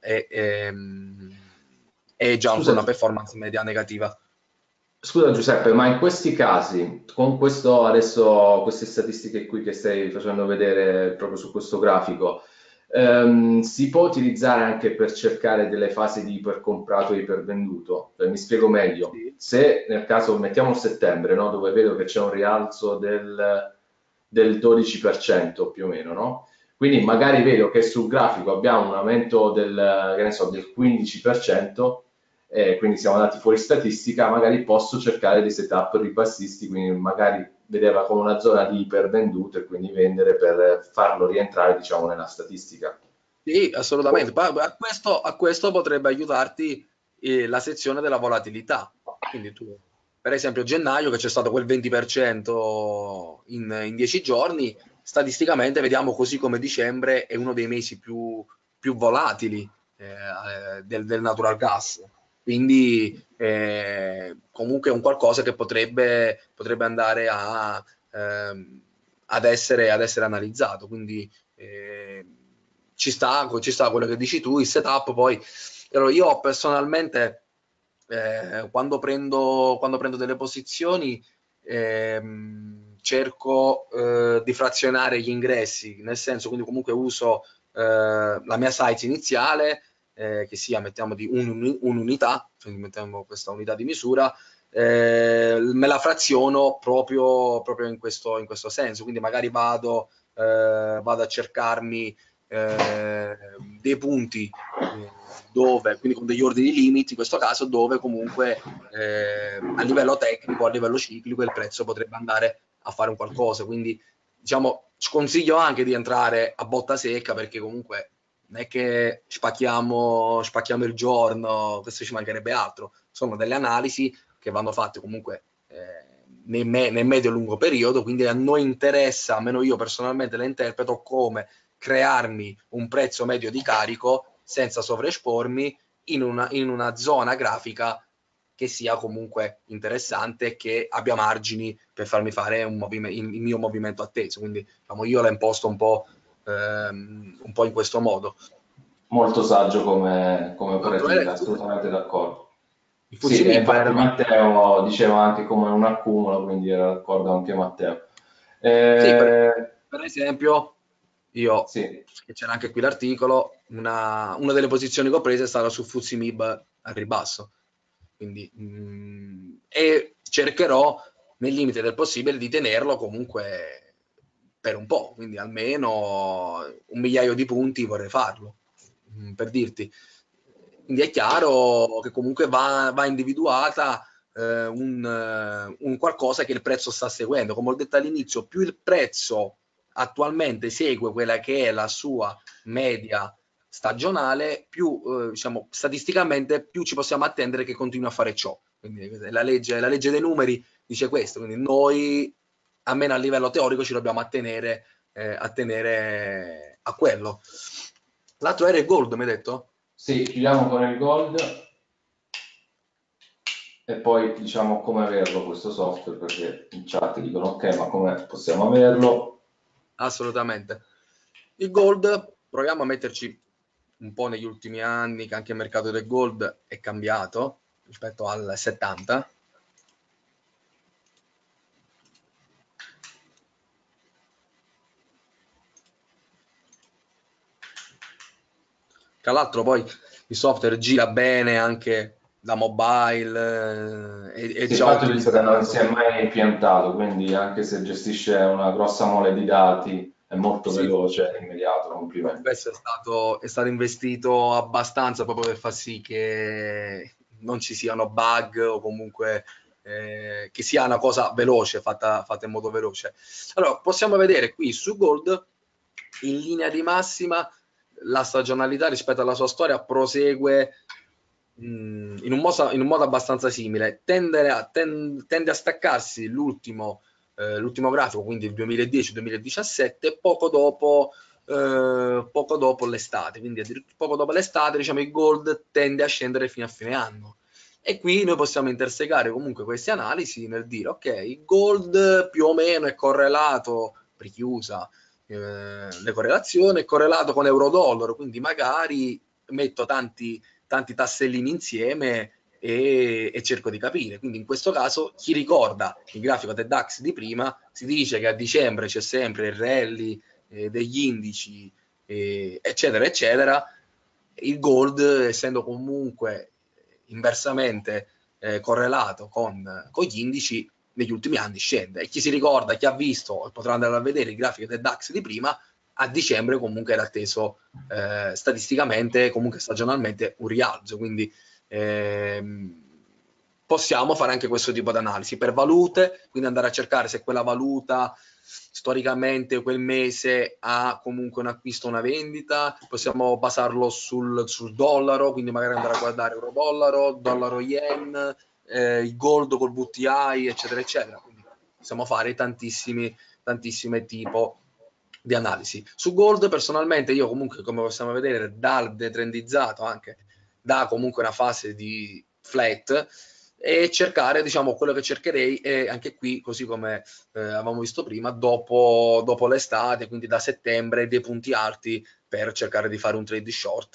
è già con Scusa, una performance media negativa. scusa Giuseppe, ma in questi casi, con questo adesso, queste statistiche qui che stai facendo vedere proprio su questo grafico, si può utilizzare anche per cercare delle fasi di ipercomprato e ipervenduto? Mi spiego meglio. Sì. Se nel caso mettiamo settembre, no, dove vedo che c'è un rialzo del 12% più o meno, no? Quindi magari vedo che sul grafico abbiamo un aumento che ne so, del 15%, quindi siamo andati fuori statistica, magari posso cercare dei setup ribassisti, quindi magari vedeva come una zona di ipervenduto e quindi vendere per farlo rientrare, diciamo, nella statistica. Sì, assolutamente. Poi a questo potrebbe aiutarti la sezione della volatilità. Quindi tu per esempio gennaio che c'è stato quel 20% in 10 giorni, statisticamente vediamo così come dicembre è uno dei mesi più volatili del natural gas. Quindi comunque è un qualcosa che potrebbe andare ad essere analizzato. Quindi ci sta quello che dici tu, il setup. Poi allora, io personalmente quando prendo delle posizioni cerco di frazionare gli ingressi, nel senso, quindi comunque uso la mia size iniziale, che sia, mettiamo, di un'unità, quindi mettiamo questa unità di misura, me la fraziono proprio in questo senso, quindi magari vado a cercarmi dei punti dove, quindi con degli ordini limiti, in questo caso, dove comunque a livello tecnico, a livello ciclico, il prezzo potrebbe andare a fare un qualcosa. Quindi, diciamo, ci consiglio anche di entrare a botta secca, perché comunque non è che spacchiamo il giorno, questo ci mancherebbe altro. Sono delle analisi che vanno fatte comunque nel medio e lungo periodo, quindi a noi interessa, almeno io personalmente la interpreto come crearmi un prezzo medio di carico senza sovraespormi in una zona grafica che sia comunque interessante e che abbia margini per farmi fare il mio movimento atteso. Quindi diciamo, io la imposto un po' in questo modo. Molto saggio come L'altro era operativa, assolutamente d'accordo. il Sì, Fuzzy e Mib, infatti era... Matteo diceva anche come un accumulo, quindi era d'accordo anche Matteo. Sì, per, Eh, per esempio, io, sì, che c'era anche qui l'articolo, una delle posizioni che ho preso è stata su Fuzzy Mib al ribasso. Quindi, e cercherò nel limite del possibile di tenerlo comunque per un po', quindi almeno un migliaio di punti vorrei farlo, per dirti. Quindi è chiaro che comunque va individuata un qualcosa che il prezzo sta seguendo. Come ho detto all'inizio, più il prezzo attualmente segue quella che è la sua media stagionale, più diciamo, statisticamente più ci possiamo attendere che continui a fare ciò. Quindi la legge dei numeri dice questo, quindi noi, almeno a livello teorico, ci dobbiamo attenere a quello. L'altro era il gold, mi hai detto? sì, chiudiamo con il gold e poi diciamo come averlo questo software, perché in chat dicono ok, ma come possiamo averlo? Assolutamente. Il gold, proviamo a metterci un po' negli ultimi anni, che anche il mercato del gold è cambiato rispetto al 70. Tra l'altro poi il software gira bene anche da mobile, è Sì, già infatti ho visto che non si ottimizzato. è mai piantato, quindi anche se gestisce una grossa mole di dati è molto Sì, veloce e immediato, complimenti. questo è stato investito abbastanza proprio per far sì che non ci siano bug o comunque che sia una cosa veloce, fatta in modo veloce. Allora, possiamo vedere qui su Gold, in linea di massima, la stagionalità rispetto alla sua storia prosegue in un modo abbastanza simile. Tende a staccarsi l'ultimo grafico, quindi il 2010-2017, poco dopo l'estate, quindi addirittura poco dopo l'estate, diciamo, il gold tende a scendere fino a fine anno. E qui noi possiamo intersecare comunque queste analisi nel dire, ok, il gold più o meno è correlato, per chi usa le correlazioni, è correlato con euro-dollaro, quindi magari metto tanti tassellini insieme e cerco di capire. Quindi in questo caso, chi ricorda il grafico del DAX di prima, si dice che a dicembre c'è sempre il rally degli indici, eccetera, eccetera. Il gold, essendo comunque inversamente correlato con gli indici, negli ultimi anni scende. E chi si ricorda, chi ha visto, potrà andare a vedere il grafico del DAX di prima, a dicembre comunque era atteso statisticamente, comunque stagionalmente, un rialzo. Quindi ehm, possiamo fare anche questo tipo di analisi per valute, quindi andare a cercare se quella valuta storicamente quel mese ha comunque un acquisto o una vendita, possiamo basarlo sul dollaro, quindi magari andare a guardare euro dollaro, dollaro yen, il gold col VTI, eccetera, eccetera. Quindi possiamo fare tantissime tipo di analisi. Su gold, personalmente, io comunque, come possiamo vedere, dal detrendizzato anche da comunque una fase di flat e cercare, diciamo, quello che cercherei è anche qui, così come avevamo visto prima, dopo l'estate, quindi da settembre, dei punti alti per cercare di fare un trade short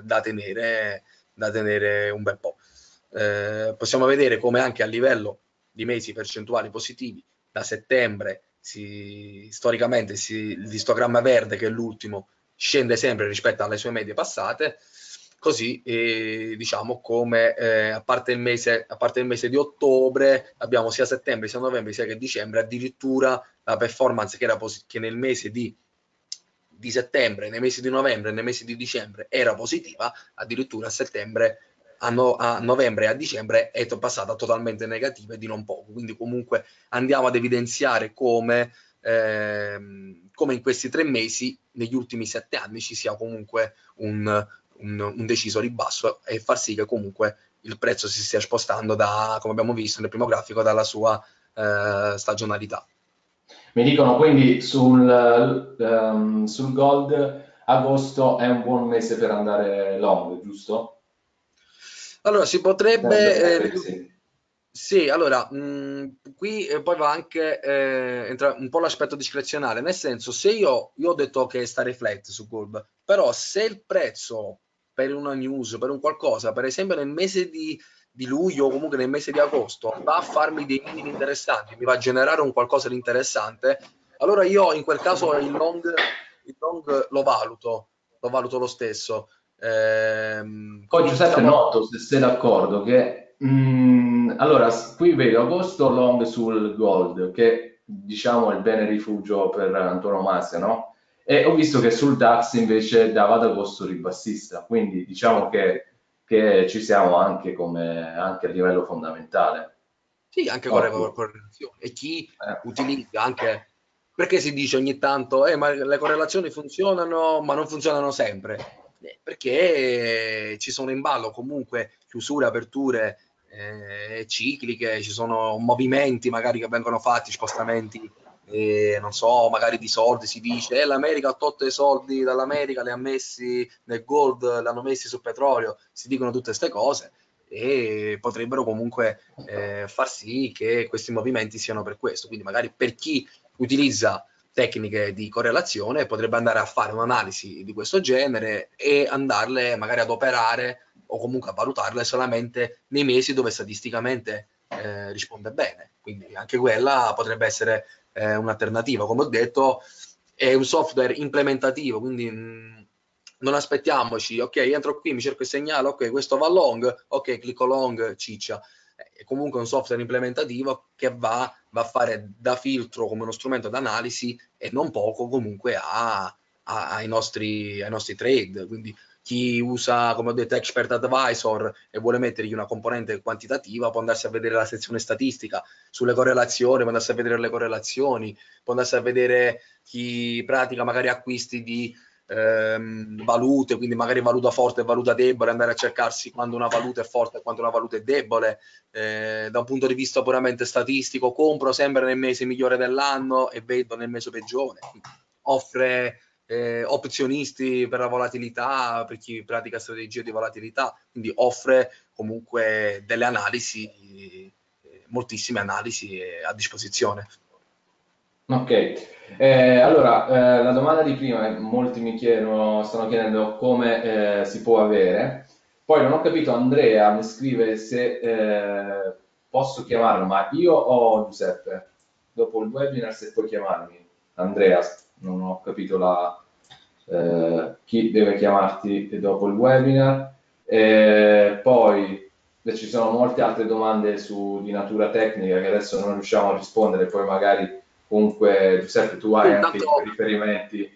da tenere un bel po'. Possiamo vedere come anche a livello di mesi percentuali positivi, da settembre storicamente l'istogramma verde, che è l'ultimo, scende sempre rispetto alle sue medie passate, così diciamo come a parte il mese di ottobre abbiamo sia settembre sia novembre sia che dicembre addirittura la performance che nel mese di settembre, nei mesi di novembre e nei mesi di dicembre era positiva, addirittura a settembre, a novembre e a dicembre è passata totalmente negativa e di non poco. Quindi comunque andiamo ad evidenziare come in questi 3 mesi, negli ultimi 7 anni, ci sia comunque un deciso ribasso e far sì che comunque il prezzo si stia spostando come abbiamo visto nel primo grafico, dalla sua stagionalità. Mi dicono quindi sul gold agosto è un buon mese per andare long, giusto? Allora, si potrebbe... Sì. sì, allora, qui poi va anche entra un po' l'aspetto discrezionale, nel senso, se io ho detto che stare flat su gold, però se il prezzo per una news, per un qualcosa, per esempio nel mese di luglio o comunque nel mese di agosto, va a farmi dei minimi interessanti, mi va a generare un qualcosa di interessante, allora io in quel caso il long lo valuto lo stesso. Poi Quindi Giuseppe diciamo, noto, se sei d'accordo, che allora qui vedo agosto long sul gold, che diciamo è il bene rifugio per antonomasia, no? E ho visto che sul DAX invece dava ad agosto ribassista, quindi diciamo che ci siamo anche, anche a livello fondamentale. sì, anche con le Ottimo. correlazioni. E chi Eh. utilizza anche, perché si dice ogni tanto, ma le correlazioni funzionano, ma non funzionano sempre. Perché ci sono in ballo comunque chiusure, aperture cicliche, ci sono movimenti magari che vengono fatti, spostamenti, non so, magari di soldi, si dice, l'America ha tolto i soldi dall'America, li ha messi nel gold, l'hanno messi sul petrolio, si dicono tutte queste cose e potrebbero comunque far sì che questi movimenti siano per questo. Quindi magari per chi utilizza tecniche di correlazione potrebbe andare a fare un'analisi di questo genere e andarle magari ad operare o comunque a valutarle solamente nei mesi dove statisticamente risponde bene. Quindi anche quella potrebbe essere un'alternativa. Come ho detto, è un software implementativo, quindi non aspettiamoci, ok, entro qui, mi cerco il segnale, ok, questo va long, ok, clicco long, ciccia. È comunque un software implementativo che va a fare da filtro come uno strumento d'analisi e non poco comunque ai nostri trade. Quindi chi usa, come ho detto, Expert Advisor e vuole mettergli una componente quantitativa può andarsi a vedere la sezione statistica sulle correlazioni, può andarsi a vedere le correlazioni, può andarsi a vedere chi pratica magari acquisti di valute, quindi magari valuta forte e valuta debole, andare a cercarsi quando una valuta è forte e quando una valuta è debole. Da un punto di vista puramente statistico, compro sempre nel mese migliore dell'anno e vedo nel mese peggiore. Offre opzionisti per la volatilità, per chi pratica strategie di volatilità, quindi offre comunque delle analisi, moltissime analisi a disposizione. Ok, allora la domanda di prima, molti mi chiedono, stanno chiedendo come si può avere, poi non ho capito, Andrea mi scrive se posso chiamarlo, ma io o Giuseppe, dopo il webinar se puoi chiamarmi, Andrea, non ho capito chi deve chiamarti dopo il webinar, poi ci sono molte altre domande di natura tecnica che adesso non riusciamo a rispondere, poi magari. Comunque, Giuseppe, tu hai Sì, anche i intanto tuoi riferimenti.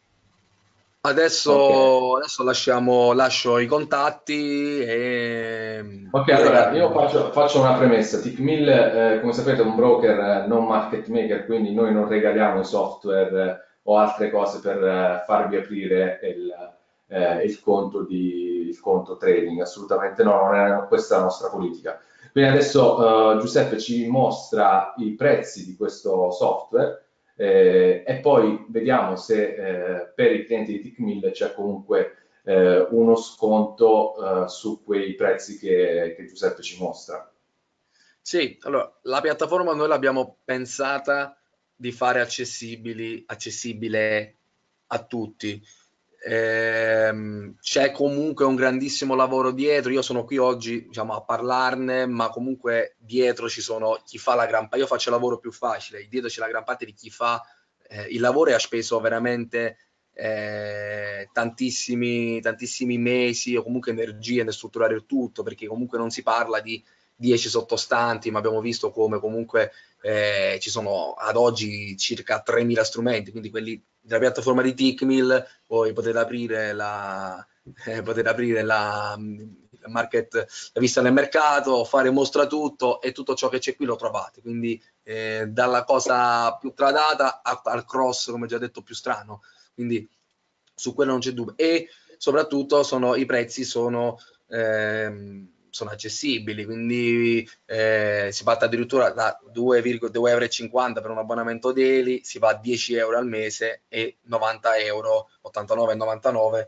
Ok. adesso lascio i contatti e Ok, direi allora che io faccio una premessa. TickMill, come sapete, è un broker non market maker, quindi noi non regaliamo software o altre cose per farvi aprire il conto trading, assolutamente no, non è questa la nostra politica. Quindi adesso Giuseppe ci mostra i prezzi di questo software e poi vediamo se per i clienti di TickMill c'è comunque uno sconto su quei prezzi che Giuseppe ci mostra. Sì, allora, la piattaforma noi l'abbiamo pensata di fare accessibile a tutti. C'è comunque un grandissimo lavoro dietro. Io sono qui oggi, diciamo, a parlarne, ma comunque dietro ci sono chi fa la gran parte. Io faccio il lavoro più facile, dietro c'è la gran parte di chi fa il lavoro e ha speso veramente tantissimi mesi o comunque energie nel strutturare il tutto, perché comunque non si parla di 10 sottostanti, ma abbiamo visto come comunque ci sono ad oggi circa 3.000 strumenti, quindi quelli della piattaforma di Tickmill, poi potete aprire la vista nel mercato, fare mostra tutto e tutto ciò che c'è qui lo trovate, quindi dalla cosa più tradata al cross, come già detto, più strano, quindi su quello non c'è dubbio. E soprattutto i prezzi sono accessibili, quindi si parte addirittura da 2,50 € per un abbonamento daily, si va a 10 € al mese e 90 €, 89,99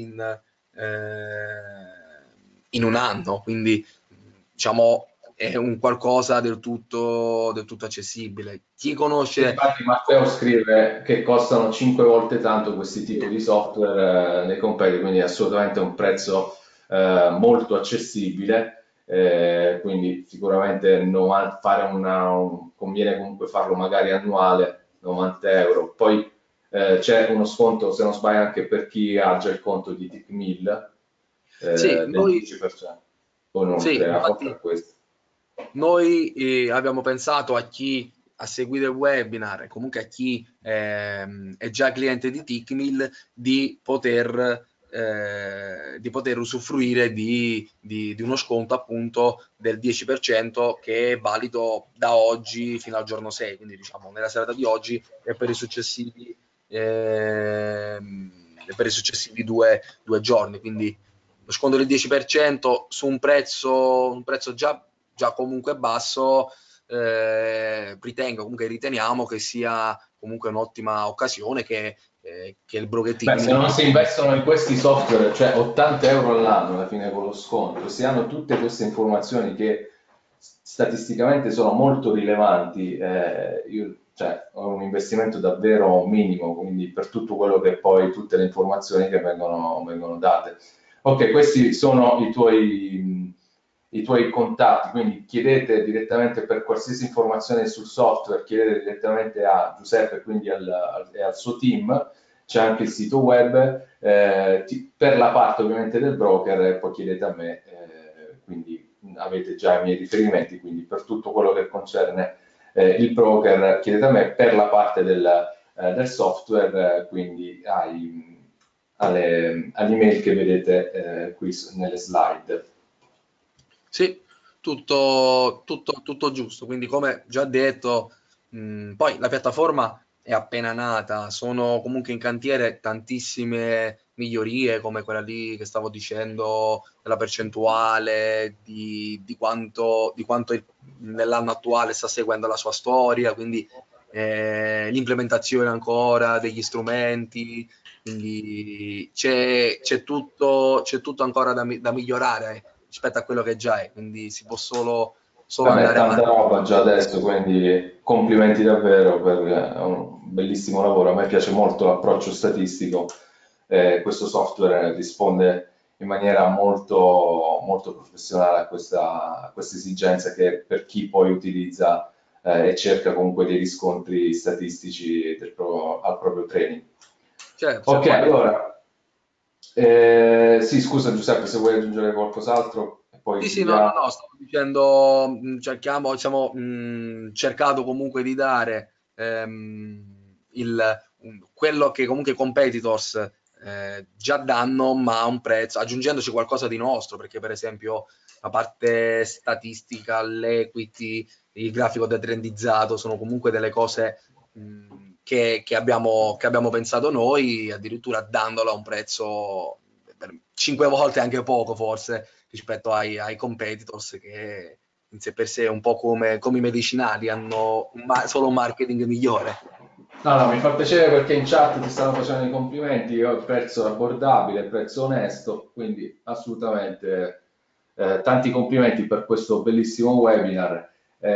in un anno, quindi diciamo è un qualcosa del tutto accessibile. Chi conosce. Infatti Matteo scrive che costano 5 volte tanto questi tipi di software nei competi, quindi è assolutamente un prezzo molto accessibile, quindi sicuramente conviene comunque farlo magari annuale, 90 euro. Poi c'è uno sconto, se non sbaglio, anche per chi ha già il conto di TickMill Sì, del 10%, poi sì, oltre a infatti questo. noi abbiamo pensato a chi a seguire il webinar e comunque a chi è già cliente di Tickmill di poter usufruire di uno sconto appunto del 10% che è valido da oggi fino al giorno 6, quindi diciamo nella serata di oggi e per i successivi due giorni, quindi lo sconto del 10% su un prezzo già comunque basso, riteniamo che sia comunque un'ottima occasione che il Beh, se Broketing. non si investono in questi software, cioè 80 euro all'anno alla fine con lo sconto, si hanno tutte queste informazioni che statisticamente sono molto rilevanti, io cioè, ho un investimento davvero minimo, quindi per tutto quello che poi, tutte le informazioni che vengono date. Ok, questi sono i tuoi contatti, quindi chiedete direttamente per qualsiasi informazione sul software, chiedete direttamente a Giuseppe, quindi e al suo team. C'è anche il sito web, per la parte ovviamente del broker, poi chiedete a me, quindi avete già i miei riferimenti, quindi per tutto quello che concerne il broker chiedete a me, per la parte del software, quindi all'email che vedete qui nelle slide. Sì, tutto giusto. Quindi, come già detto, poi la piattaforma è appena nata, sono comunque in cantiere tantissime migliorie, come quella lì che stavo dicendo, della percentuale, di quanto nell'anno attuale sta seguendo la sua storia, quindi l'implementazione ancora degli strumenti, quindi c'è tutto ancora da migliorare rispetto a quello che già è, quindi si può solo Vabbè, andare tanta avanti. roba già adesso, quindi complimenti davvero per un bellissimo lavoro. A me piace molto l'approccio statistico, questo software risponde in maniera molto professionale a questa esigenza che per chi poi utilizza e cerca comunque dei riscontri statistici al proprio training. Certo, Ok, certo. Poi allora, sì, scusa Giuseppe, se vuoi aggiungere qualcos'altro e poi sì, sì, no, no, chiudiamo. no, stavo dicendo, abbiamo cercato comunque di dare quello che comunque i competitors già danno, ma a un prezzo, aggiungendoci qualcosa di nostro, perché per esempio la parte statistica, l'equity, il grafico detrendizzato sono comunque delle cose che abbiamo pensato noi, addirittura dandolo a un prezzo per 5 volte anche poco forse rispetto ai competitors che in sé per sé è un po' come i medicinali, hanno solo un marketing migliore. No, no, mi fa piacere perché in chat ti stanno facendo i complimenti, io il prezzo è abbordabile, il prezzo onesto, quindi assolutamente tanti complimenti per questo bellissimo webinar.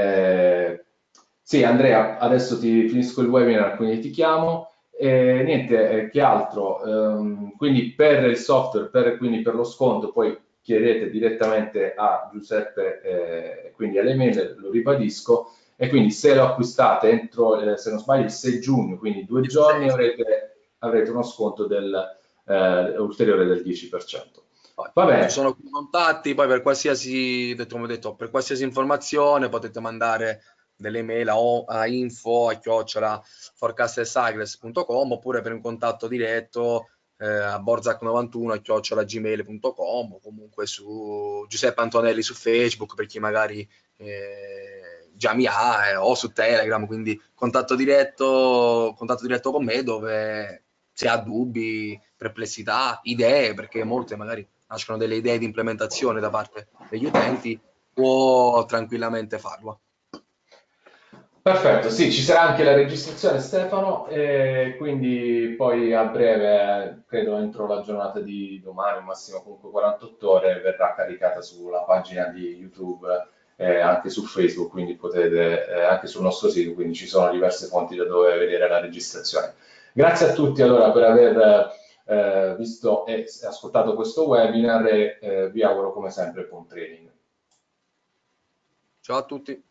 Sì, Andrea, adesso ti finisco il webinar, quindi ti chiamo. Niente, che altro? Quindi per il software, quindi per lo sconto, poi chiedete direttamente a Giuseppe, quindi all'email, lo ribadisco, e quindi se lo acquistate entro, se non sbaglio, il 6 giugno, quindi 2 giorni, avrete uno sconto ulteriore del 10%. Poi Va ci bene, sono qui i contatti, poi per qualsiasi, come detto, per qualsiasi informazione potete mandare delle mail a info@forecastedcycles.com oppure per un contatto diretto a borzac91@gmail.com o comunque su Giuseppe Antonelli su Facebook per chi magari già mi ha o su Telegram, quindi contatto diretto con me dove se ha dubbi, perplessità, idee, perché molte magari nascono delle idee di implementazione da parte degli utenti, può tranquillamente farlo. perfetto, sì, ci sarà anche la registrazione, Stefano, e quindi poi a breve, credo entro la giornata di domani, massimo comunque 48 ore, verrà caricata sulla pagina di YouTube e anche su Facebook, quindi potete, anche sul nostro sito, quindi ci sono diverse fonti da dove vedere la registrazione. Grazie a tutti allora per aver visto e ascoltato questo webinar e vi auguro come sempre buon trading. Ciao a tutti.